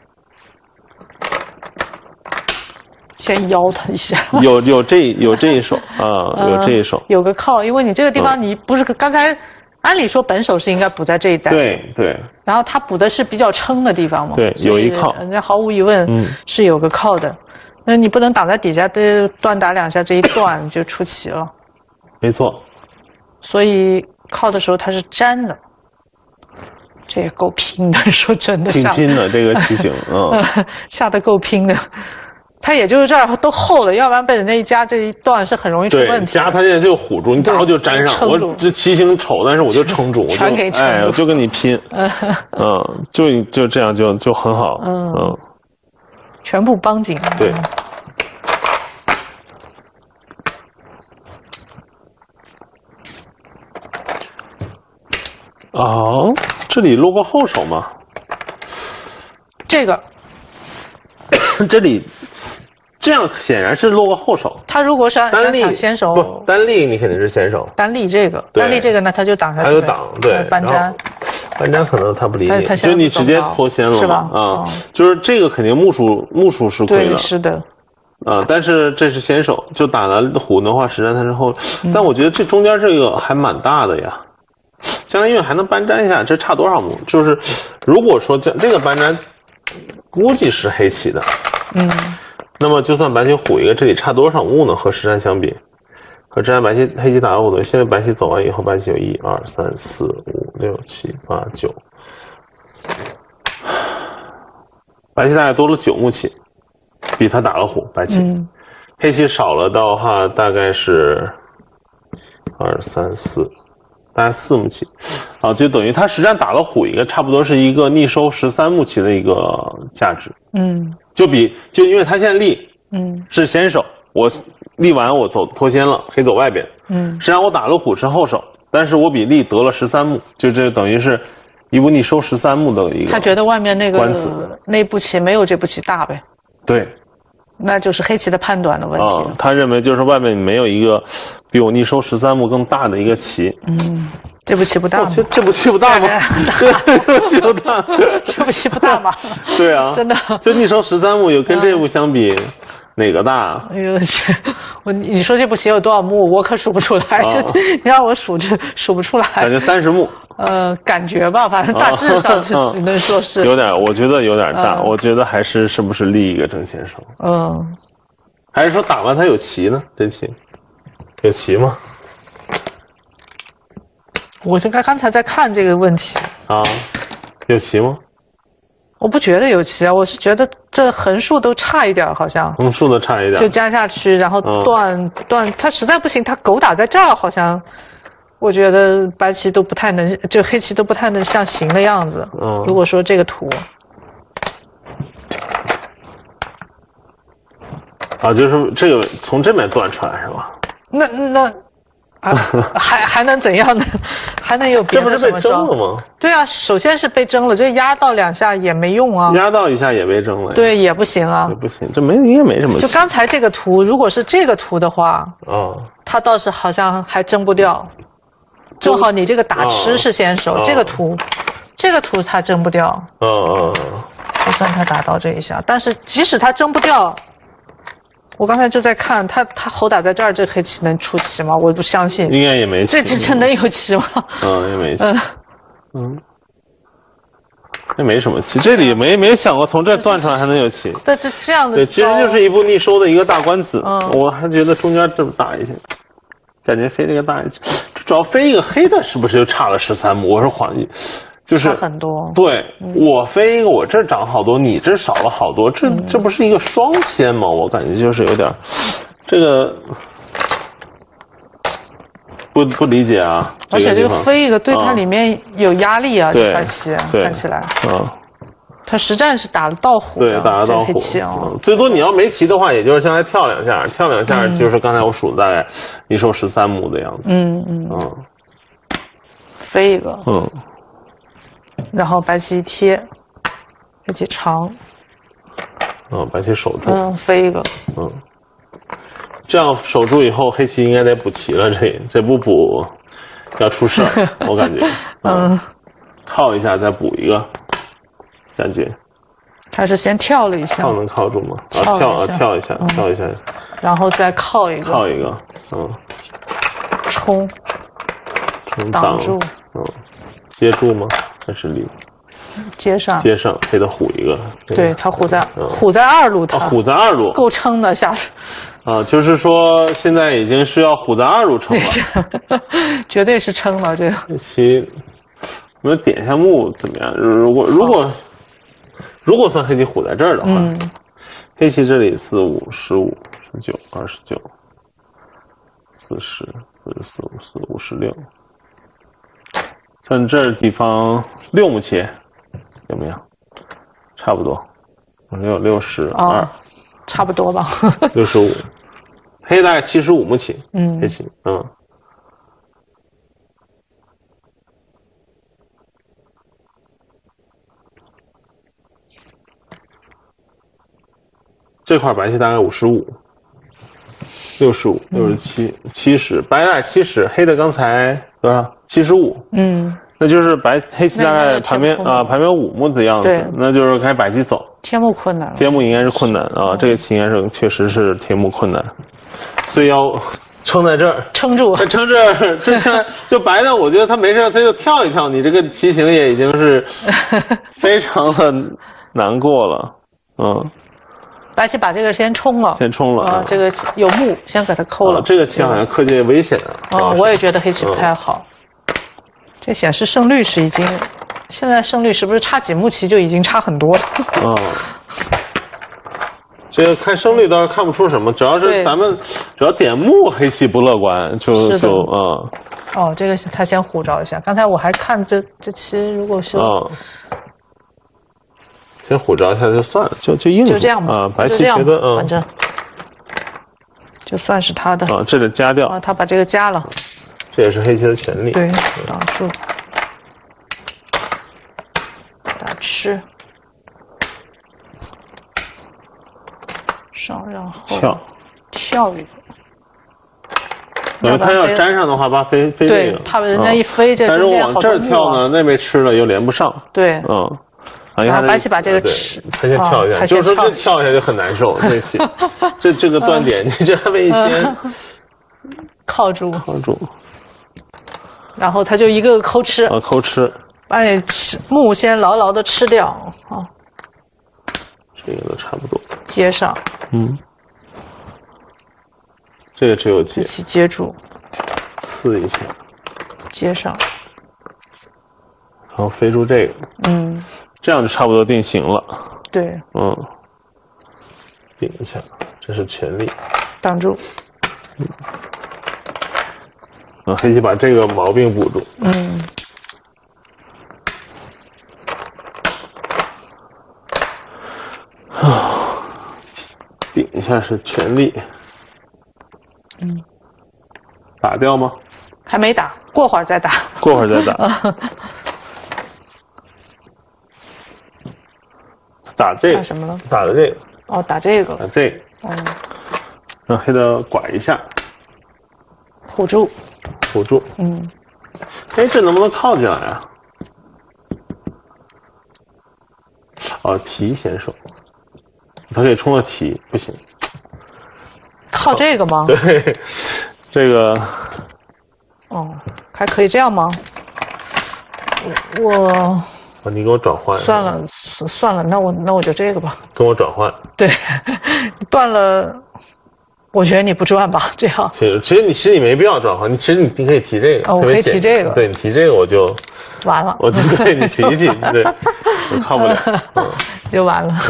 Speaker 2: 先邀他一下。有这一手啊，有这一手，有个靠，因为你这个地方你不是刚才按理说本手是应该补在这一带，对。然后他补的是比较撑的地方嘛，对，有一靠，人家毫无疑问是有个靠的。那你不能挡在底下的断打两下，这一断就出棋了。没错。所以靠的时候他是粘的。这也够拼的，说真的，挺拼的这个棋形，下得够拼的。他也就是这儿都厚了，要不然被人家一夹，这一段是很容易出问题。夹他现在就唬住，你打我就粘上。我这棋形丑，但是我就撑住，全给撑住，我就跟你拼。就这样就很好。全部绷紧。对。这里落过后手吗？这个，这里，这样显然是落过后手。他如果是想抢先手，不单立你肯定是先手。单立这个，呢他就挡下去，他就挡，对，搬粘可能他不理你，就你直接脱先了是吧？就是这个肯定目数是亏了，是的。 但是这是先手，就打了虎的话，实战它是后。但我觉得这中间这个还蛮大的呀，将来因为还能搬粘一下，这差多少目？就是如果说这个搬粘，估计是黑棋的，那么就算白棋虎一个，这里差多少目呢？和实战相比，和之前白棋黑棋打了虎的，现在白棋走完以后，白棋有1、2、3、4、5、6、7、8、9，白棋大概多了9目棋。比他打了虎，白棋，黑棋少了的话大概是2、3、4，大概4目棋，就等于他实战打了虎一个，差不多是一个逆收13目棋的一个价值，就因为他现在立，是先手，我立完我走脱先了，黑走外边，实际上我打了虎是后手，但是我比立得了13目，就这等于是一步逆收13目的一个，
Speaker 1: 他觉得外面那个那步棋没有这步棋大呗。
Speaker 2: 对，
Speaker 1: 那就是黑棋的判断的问题。
Speaker 2: 他认为就是外面没有一个比我逆收13目更大的一个棋。
Speaker 1: 这步棋不大吗？
Speaker 2: 这步棋不大吗？对，这步棋不大。
Speaker 1: 这步棋不大吗？
Speaker 2: 对啊，
Speaker 1: 真的。
Speaker 2: 就逆收13目，有跟这步相比，哪个大？
Speaker 1: 哎呦，你说这步棋有多少目？我可数不出来。就你让我数，这数不出来。
Speaker 2: 感觉30目。
Speaker 1: 感觉吧，反正大致上就只能说是
Speaker 2: 有点，我觉得有点大。我觉得还是不是立一个正先手？还是说打完他有棋呢？这棋有棋吗？
Speaker 1: 我就刚才在看这个问题
Speaker 2: 有棋吗？
Speaker 1: 我不觉得有棋啊，我是觉得这横竖都差一点，好像
Speaker 2: 横竖都差一点，
Speaker 1: 就加下去，然后断，他实在不行，他狗打在这儿，好像。我觉得白棋都不太能，就黑棋都不太能像形的样子。如果说这个图，
Speaker 2: 就是这个从这边断出来是吧？
Speaker 1: 那还能怎样呢？还能有别的什么招？
Speaker 2: 这不是被蒸了吗？
Speaker 1: 对啊，首先是被蒸了，这压到2下也没用啊。
Speaker 2: 压到1下也被蒸了。
Speaker 1: 对，也不行啊。
Speaker 2: 也不行，这应该没什么。
Speaker 1: 就刚才这个图，如果是这个图的话，它倒是好像还蒸不掉。正好你这个打吃是先手，这个图它蒸不掉。就算他打到这一下，但是即使他蒸不掉，我刚才就在看他猴打在这儿，这黑棋能出棋吗？我不相信。
Speaker 2: 应该也没棋。
Speaker 1: 这能有棋吗？
Speaker 2: 也没棋。那没什么棋，这里没想过从这断出来还能有棋。
Speaker 1: 对，这样的。
Speaker 2: 对，其实就是一步逆收的一个大官子。我还觉得中间这么大一些。感觉飞这个大，主要飞一个黑的，是不是就差了13目？我说缓，就是
Speaker 1: 差很多。
Speaker 2: 对，我飞一个，我这长好多，你这少了好多，这不是一个双先吗？我感觉就是有点，这个不理解啊。
Speaker 1: 而且这个飞一个对它里面有压力啊，这块棋看起来。他实战是打了倒虎的，
Speaker 2: 对，打了倒虎。最多你要没棋的话，也就是向来跳2下，跳2下就是刚才我数的大概你收13目的样子。
Speaker 1: 飞一个，然后白棋一贴，黑棋长，
Speaker 2: 白棋守住，
Speaker 1: 飞一个，
Speaker 2: 这样守住以后，黑棋应该得补棋了，这不补要出事儿，我感觉，靠一下再补一个。感觉，
Speaker 1: 他是先跳了一下，
Speaker 2: 能靠住吗？跳一下，
Speaker 1: 然后再靠一个，冲挡住，
Speaker 2: 接住吗？还是离？
Speaker 1: 接上，
Speaker 2: 黑的虎一个。
Speaker 1: 对，他虎在2路，
Speaker 2: 虎在2路，
Speaker 1: 够撑的下去。
Speaker 2: 就是说现在已经是要虎在2路撑了，
Speaker 1: 绝对是撑了这个。
Speaker 2: 棋，我们点一下目怎么样？如果算黑棋虎在这儿的话，黑棋这里4、5、15、19、29、40、44、54、56，像这地方6目棋有没有？差不多，56、62，
Speaker 1: 差不多吧。
Speaker 2: 65，黑大概75目棋，黑棋，这块白棋大概55、65、67、70，白大概70，黑的刚才多少？75。 那就是黑棋大概盘边5目的样子，那就是该白棋走。
Speaker 1: 天目困难，
Speaker 2: 天目应该是困难啊，这个棋应该是确实是天目困难，所以要撑在这儿，
Speaker 1: 撑住，
Speaker 2: 撑这儿，就白的，我觉得他没事，他就跳一跳，你这个棋形也已经是非常的难过了，
Speaker 1: 白棋把这个先冲了，这个有目，先给它抠了。
Speaker 2: 这个棋好像课界危险
Speaker 1: 我也觉得黑棋不太好。这显示胜率是已经，现在胜率是不是差几目棋就已经差很多了？
Speaker 2: 这个看胜率倒是看不出什么，主要是只要点目黑棋不乐观，
Speaker 1: 这个他先虎照一下。刚才我还看这棋如果是
Speaker 2: 先虎照一下就算了，就硬
Speaker 1: 就这样吧
Speaker 2: 白棋觉得
Speaker 1: 反正就算是他的
Speaker 2: 这得加掉
Speaker 1: 他把这个加了，
Speaker 2: 这也是黑棋的权利。
Speaker 1: 对，挡住，打吃，上然后跳一个。
Speaker 2: 等于他要粘上的话，把飞这个，
Speaker 1: 对，怕人家一飞，这
Speaker 2: 但是往这儿跳呢，那边吃了又连不上。
Speaker 1: 对，然后白棋把这个吃，
Speaker 2: 他先跳一下，就是说这跳一下就很难受，这棋，这个断点，你这还没一尖，
Speaker 1: 靠住，然后他就一个个抠吃，
Speaker 2: 抠吃，
Speaker 1: 把你目先牢牢的吃掉
Speaker 2: 这个都差不多，
Speaker 1: 接上，
Speaker 2: 这个只有接，
Speaker 1: 一起接住，
Speaker 2: 刺一下，
Speaker 1: 接上，
Speaker 2: 然后飞出这个，这样就差不多定型了。
Speaker 1: 对，
Speaker 2: 顶一下，这是全力，
Speaker 1: 挡住。
Speaker 2: 黑棋把这个毛病补住。顶一下是全力。打掉吗？
Speaker 1: 还没打，过会儿再打。
Speaker 2: 过会儿再打。打这个。
Speaker 1: 打什么了？
Speaker 2: 打的这个。
Speaker 1: 打这个。
Speaker 2: 打这个。让黑的拐一下。
Speaker 1: 虎住。
Speaker 2: 这能不能靠进来啊？提先手，他可以冲了提，不行。
Speaker 1: 靠这个吗？
Speaker 2: 对，这个。
Speaker 1: 还可以这样吗？
Speaker 2: 你给我转换。
Speaker 1: 算了，那我就这个吧。
Speaker 2: 跟我转换。
Speaker 1: 对，断了。我觉得你不转吧，这样。
Speaker 2: 其实你没必要转换，其实你可以提这个。
Speaker 1: 我可以提这个。
Speaker 2: 对，你提这个我就
Speaker 1: 完了。
Speaker 2: 我就对你提一提，对，我靠不了，
Speaker 1: 就完了。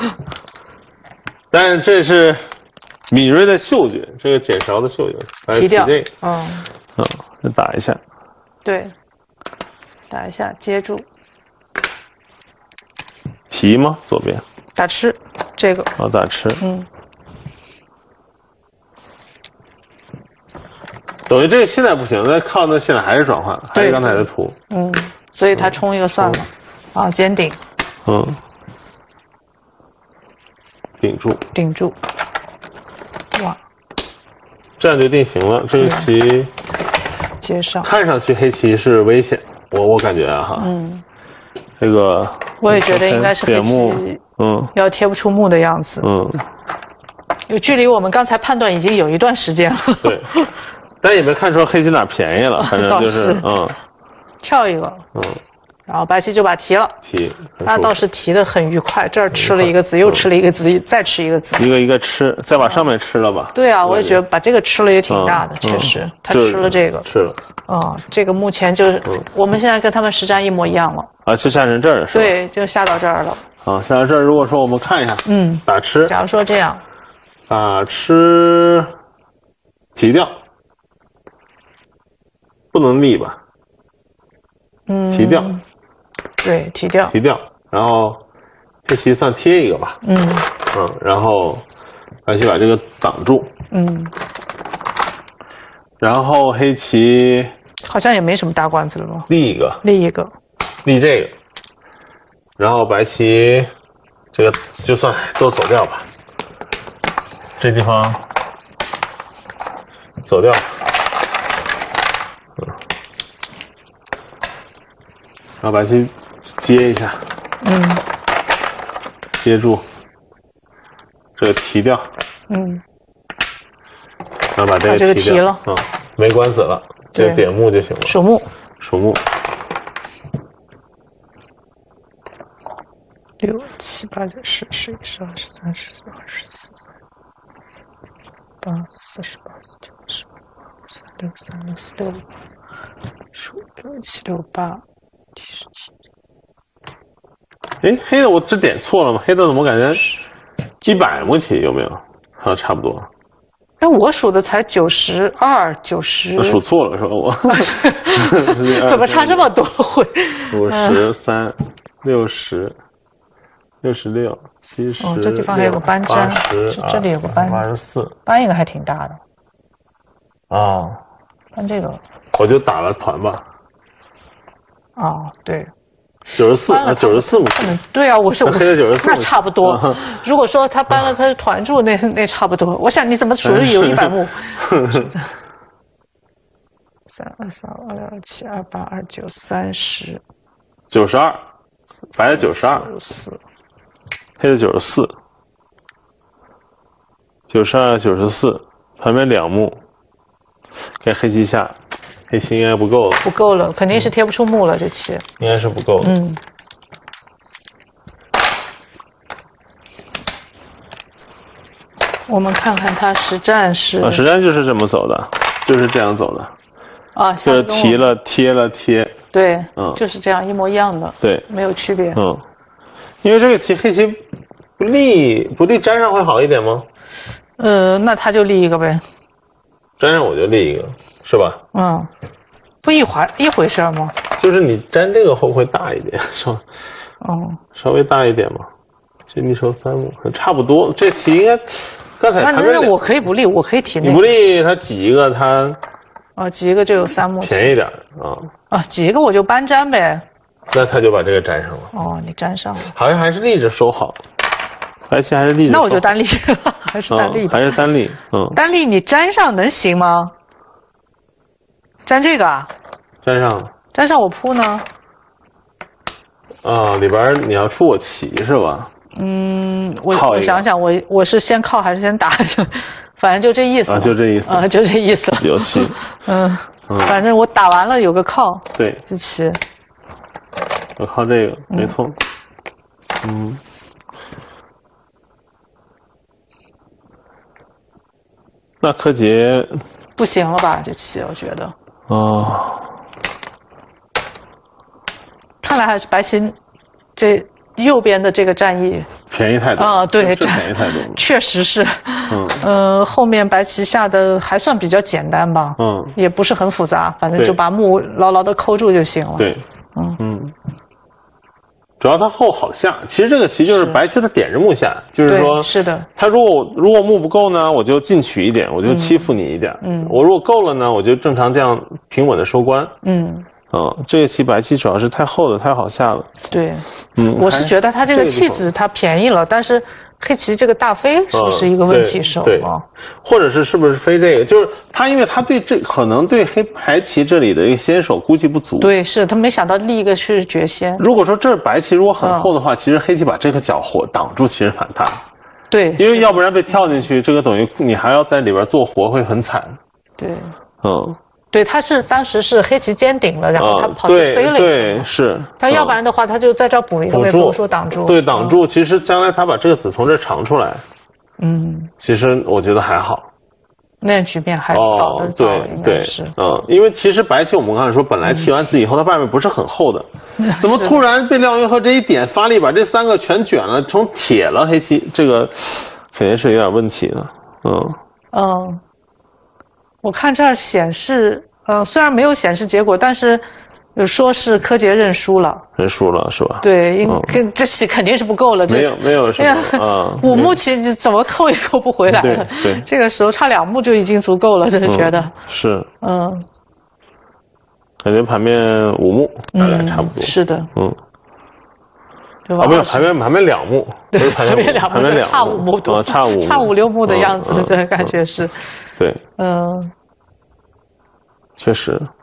Speaker 2: 但是这是敏锐的嗅觉，这个剪勺的嗅觉，
Speaker 1: 提掉。
Speaker 2: 这个。再打一下。
Speaker 1: 对，打一下接住。
Speaker 2: 提吗？左边。
Speaker 1: 打吃，这个。
Speaker 2: 打吃。等于这个现在不行，那靠那现在还是转换，还是刚才的图。
Speaker 1: 所以他冲一个算了。尖顶。顶住。哇！
Speaker 2: 这样就定型了。这个棋
Speaker 1: 接上，
Speaker 2: 看上去黑棋是危险，我感觉这个
Speaker 1: 我也觉得应该是黑棋，要贴不出目的样子。有距离我们刚才判断已经有一段时间了。
Speaker 2: 对。但也没看出黑棋哪便宜了，反正就是
Speaker 1: 跳一个，然后白棋就把提了，那倒是提的很愉快，这儿吃了一个子，又吃了一个子，再吃一个子，
Speaker 2: 一个一个吃，再把上面吃了吧。
Speaker 1: 对啊，我也觉得把这个吃了也挺大的，确实，他吃了这个，
Speaker 2: 吃了，
Speaker 1: 这个目前就是我们现在跟他们实战一模一样了，
Speaker 2: 就下成这儿了，是吧？
Speaker 1: 对，就下到这儿了。
Speaker 2: 下到这儿，如果说我们看一下，打吃，
Speaker 1: 假如说这样，
Speaker 2: 打吃，提掉。不能立吧？提掉。
Speaker 1: 对，提掉。
Speaker 2: 然后这棋算贴一个吧。然后白棋把这个挡住。然后黑棋
Speaker 1: 好像也没什么大官子了吧？
Speaker 2: 立一个。立这个。然后白棋这个就算都走掉吧。这地方走掉。 然后白棋接一下，接住，这个提掉，然后把这个提掉，没官子了，这个点目就行了，
Speaker 1: 属木，
Speaker 2: 属木。
Speaker 1: 6、7、8、9、10、11、12、13、14、24、8、48、49、50、53、63、64、65、67、68、17。
Speaker 2: 哎，黑的我这点错了吗？黑的怎么感觉100目棋有没有？好像差不多。
Speaker 1: 哎，我数的才92、90。
Speaker 2: 数错了是吧？我
Speaker 1: 怎么差这么多回
Speaker 2: ？53、60。66、70。
Speaker 1: 哦，这地方还有个扳粘，这里有个扳
Speaker 2: 84，
Speaker 1: 扳一个还挺大的。
Speaker 2: 哦，
Speaker 1: 扳这个，
Speaker 2: 我就打了团吧。
Speaker 1: 哦，对
Speaker 2: ，94目棋。
Speaker 1: 对啊，我黑
Speaker 2: 的94，
Speaker 1: 那差不多。如果说他扳了他的团柱，那差不多。我想你怎么数着有100目？3、23、22、27、28、29、30。
Speaker 2: 92，白的92。黑的94，92、94，旁边2目，给黑棋下，黑棋应该不够了，
Speaker 1: 不够了，肯定是贴不出目了，这棋
Speaker 2: 应该是不够了。
Speaker 1: 我们看看他实战是，
Speaker 2: 实战就是这么走的，就是这样走的，就是提了贴了贴，
Speaker 1: 对，就是这样一模一样的，
Speaker 2: 对，
Speaker 1: 没有区别，
Speaker 2: 因为这个棋黑棋不立粘上会好一点吗？
Speaker 1: 那他就立一个呗，
Speaker 2: 粘上我就立一个，是吧？
Speaker 1: 不一回事吗？
Speaker 2: 就是你粘这个会不会大一点，是吧？稍微大一点嘛，这立手3目差不多。这棋应该刚才
Speaker 1: 那我可以不立，我可以提那个。
Speaker 2: 你不立，他挤一个他
Speaker 1: 挤一个就有3目，
Speaker 2: 便宜点
Speaker 1: 挤一个我就扳粘呗。
Speaker 2: 那他就把这个粘上了。
Speaker 1: 你粘上了，
Speaker 2: 好像还是立着收好。白棋还是立着收好。
Speaker 1: 那我就单立，还是单立吧。
Speaker 2: 还是单立。
Speaker 1: 单立你粘上能行吗？粘这个啊？粘上我铺呢？
Speaker 2: 里边你要出我棋是吧？
Speaker 1: 我想想，我是先靠还是先打？反正就这意思。
Speaker 2: 就这意思。
Speaker 1: 就这意思。
Speaker 2: 有棋。
Speaker 1: 反正我打完了有个靠。
Speaker 2: 对。
Speaker 1: 这棋。
Speaker 2: 我靠这个，没错。那柯洁
Speaker 1: 不行了吧？这棋我觉得。看来还是白棋这右边的这个战役
Speaker 2: 便宜太多。
Speaker 1: 对，
Speaker 2: 便宜太多。
Speaker 1: 确实是。后面白棋下的还算比较简单吧。也不是很复杂，反正就把目牢牢的扣住就行了。
Speaker 2: 对。主要它后好下，其实这个棋就是白棋的点着目下，就是说，
Speaker 1: 是的，
Speaker 2: 它如果目不够呢，我就进取一点，我就欺负你一点，我如果够了呢，我就正常这样平稳的收官，这个棋白棋主要是太厚了，太好下了，
Speaker 1: 对，我是觉得它这个弃子它便宜了，但是黑棋这个大飞是不是一个问题手啊？
Speaker 2: 或者是不是飞这个？就是他，因为他对这可能对黑白棋这里的一个先手估计不足。
Speaker 1: 对，是他没想到立一个是绝先。
Speaker 2: 如果说这白棋如果很厚的话，其实黑棋把这个角活挡住，其实反大。
Speaker 1: 对，
Speaker 2: 因为要不然被跳进去，这个等于你还要在里边做活，会很惨。
Speaker 1: 对，对，他是当时是黑棋尖顶了，然后他跑去飞了。
Speaker 2: 对，是。他
Speaker 1: 要不然的话，他就在这儿补一个，不如说挡住。
Speaker 2: 对，挡住。其实将来他把这个子从这长出来，其实我觉得还好。
Speaker 1: 那局面还早的早，应该是。
Speaker 2: 因为其实白棋我们刚才说，本来弃完子以后，它外面不是很厚的，怎么突然被廖云和这一点发力，把这3个全卷了，成铁了？黑棋这个肯定是有点问题的。
Speaker 1: 我看这儿显示，虽然没有显示结果，但是说是柯洁认输了。
Speaker 2: 认输了是吧？
Speaker 1: 对，这棋肯定是不够了。
Speaker 2: 没有什么
Speaker 1: 5目棋怎么扣也扣不回来了。
Speaker 2: 对，
Speaker 1: 这个时候差2目就已经足够了，真是觉得。
Speaker 2: 是。感觉盘面5目大概差不多。
Speaker 1: 是的。
Speaker 2: 没有盘面2目，不是盘面2目，
Speaker 1: 差5目多，差5、6目的样子，这感觉是。
Speaker 2: 对。确实，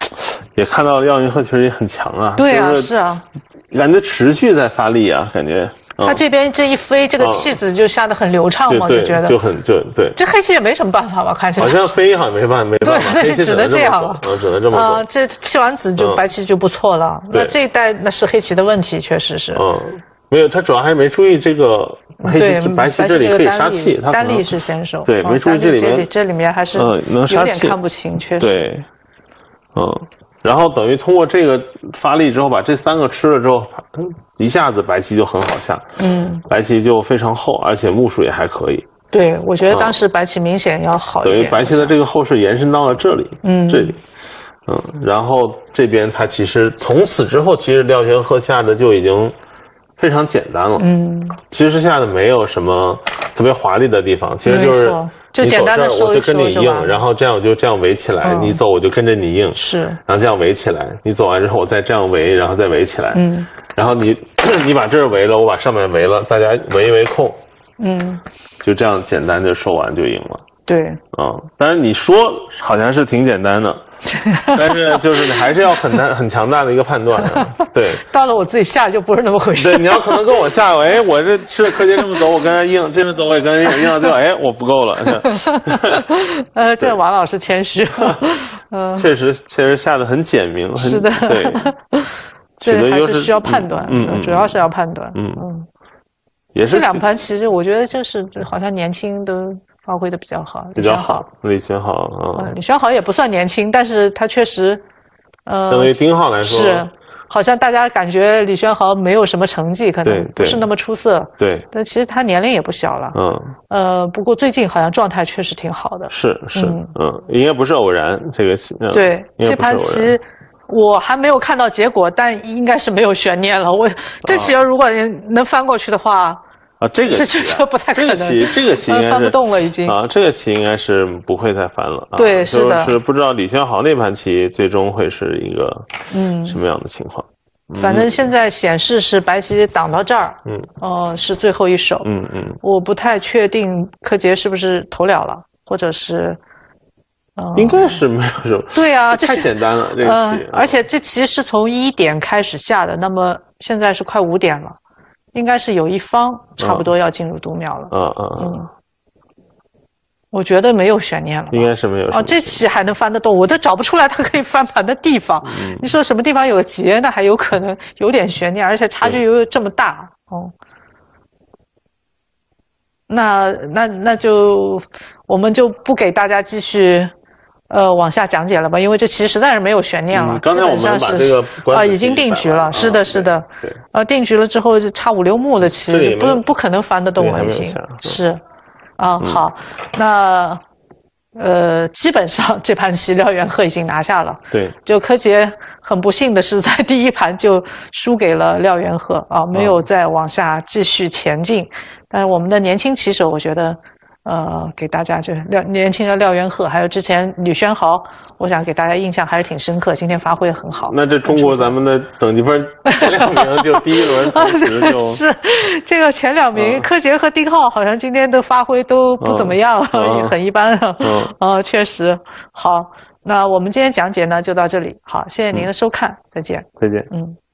Speaker 2: 也看到廖云鹤确实也很强啊。
Speaker 1: 对啊，是啊，
Speaker 2: 感觉持续在发力啊，感觉。
Speaker 1: 他这边这一飞，这个气子就下得很流畅嘛，就觉得
Speaker 2: 对。
Speaker 1: 这黑棋也没什么办法吧？看起来
Speaker 2: 好像飞好像没办法，
Speaker 1: 对，只能这样了，
Speaker 2: 只能这么走。
Speaker 1: 这弃完子就白棋就不错了。那这一代那是黑棋的问题，确实是。
Speaker 2: 没有，他主要还是没注意这个黑棋白棋这里可以杀气，他
Speaker 1: 单力是先手。
Speaker 2: 对，没注意
Speaker 1: 这里面还是
Speaker 2: 能杀气，
Speaker 1: 有点看不清，确实。
Speaker 2: 对，然后等于通过这个发力之后，把这3个吃了之后，一下子白棋就很好下。白棋就非常厚，而且目数也还可以。
Speaker 1: 对，我觉得当时白棋明显要好一点。
Speaker 2: 等于白棋的这个后势延伸到了这里。这里。然后这边他其实从此之后，其实廖玄鹤下的就已经非常简单了。其实下的没有什么特别华丽的地方，其实就
Speaker 1: 简单的收
Speaker 2: 我就跟你应，然后这样我就这样围起来，你走我就跟着你应，
Speaker 1: 是，
Speaker 2: 然后这样围起来，你走完之后我再这样围，然后再围起来，然后你把这儿围了，我把上面围了，大家围一围空，就这样简单就收完就赢了。
Speaker 1: 对，
Speaker 2: 当然你说好像是挺简单的，但是就是你还是要很强大的一个判断。对，
Speaker 1: 到了我自己下就不是那么回事。
Speaker 2: 对，你要可能跟我下，我这吃柯洁这么走，我跟他硬，这么走我也跟他硬，硬到最后，我不够了。
Speaker 1: 这王老师谦虚。
Speaker 2: 确实下得很简明，
Speaker 1: 是的，
Speaker 2: 对，
Speaker 1: 这还是需要判断，主要是要判断。
Speaker 2: 也是
Speaker 1: 这2盘棋，我觉得就是好像年轻的。发挥的比较好，
Speaker 2: 比较好，李轩豪
Speaker 1: 李轩豪也不算年轻，但是他确实，
Speaker 2: 相对于丁浩来说，
Speaker 1: 是好像大家感觉李轩豪没有什么成绩，可能不是那么出色，
Speaker 2: 对，
Speaker 1: 但其实他年龄也不小了，不过最近好像状态确实挺好的，
Speaker 2: 是，应该不是偶然，这个棋，
Speaker 1: 对，这盘棋我还没有看到结果，但应该是没有悬念了。这棋如果能翻过去的话。
Speaker 2: 这个棋
Speaker 1: 不太可能，
Speaker 2: 这个棋应该是
Speaker 1: 翻不动了，已经
Speaker 2: 这个棋应该是不会再翻了。
Speaker 1: 对，是的，
Speaker 2: 就是不知道李轩豪那盘棋最终会是一个什么样的情况。
Speaker 1: 反正现在显示是白棋挡到这儿，是最后一手。我不太确定柯洁是不是投了了，或者是
Speaker 2: 应该是没有什么。
Speaker 1: 对啊，
Speaker 2: 太简单了这个棋，
Speaker 1: 而且这棋是从1点开始下的，那么现在是快5点了。应该是有一方差不多要进入读秒了。我觉得没有悬念了。
Speaker 2: 应该是没有。
Speaker 1: 这棋还能翻得动，我都找不出来它可以翻盘的地方。你说什么地方有个劫，那还有可能有点悬念，而且差距又这么大。那就我们就不给大家继续。往下讲解了吧，因为这棋实在是没有悬念了。
Speaker 2: 刚才我们把这个
Speaker 1: 已经定局了，是的，是的。
Speaker 2: 对，
Speaker 1: 定局了之后就差5、6目的棋，不可能翻得动完形。是，好，那基本上这盘棋廖元鹤已经拿下了。
Speaker 2: 对，
Speaker 1: 就柯洁很不幸的是在第1盘就输给了廖元鹤没有再往下继续前进。但是我们的年轻棋手，我觉得。给大家就是年轻的廖元鹤，还有之前吕轩豪，我想给大家印象还是挺深刻，今天发挥得很好。
Speaker 2: 那这中国咱们的等级分前2名就第1轮同时就是
Speaker 1: 这个前2名，柯洁和丁浩好像今天的发挥都不怎么样，很一般确实好。那我们今天讲解呢就到这里，好，谢谢您的收看，再见。
Speaker 2: 再见。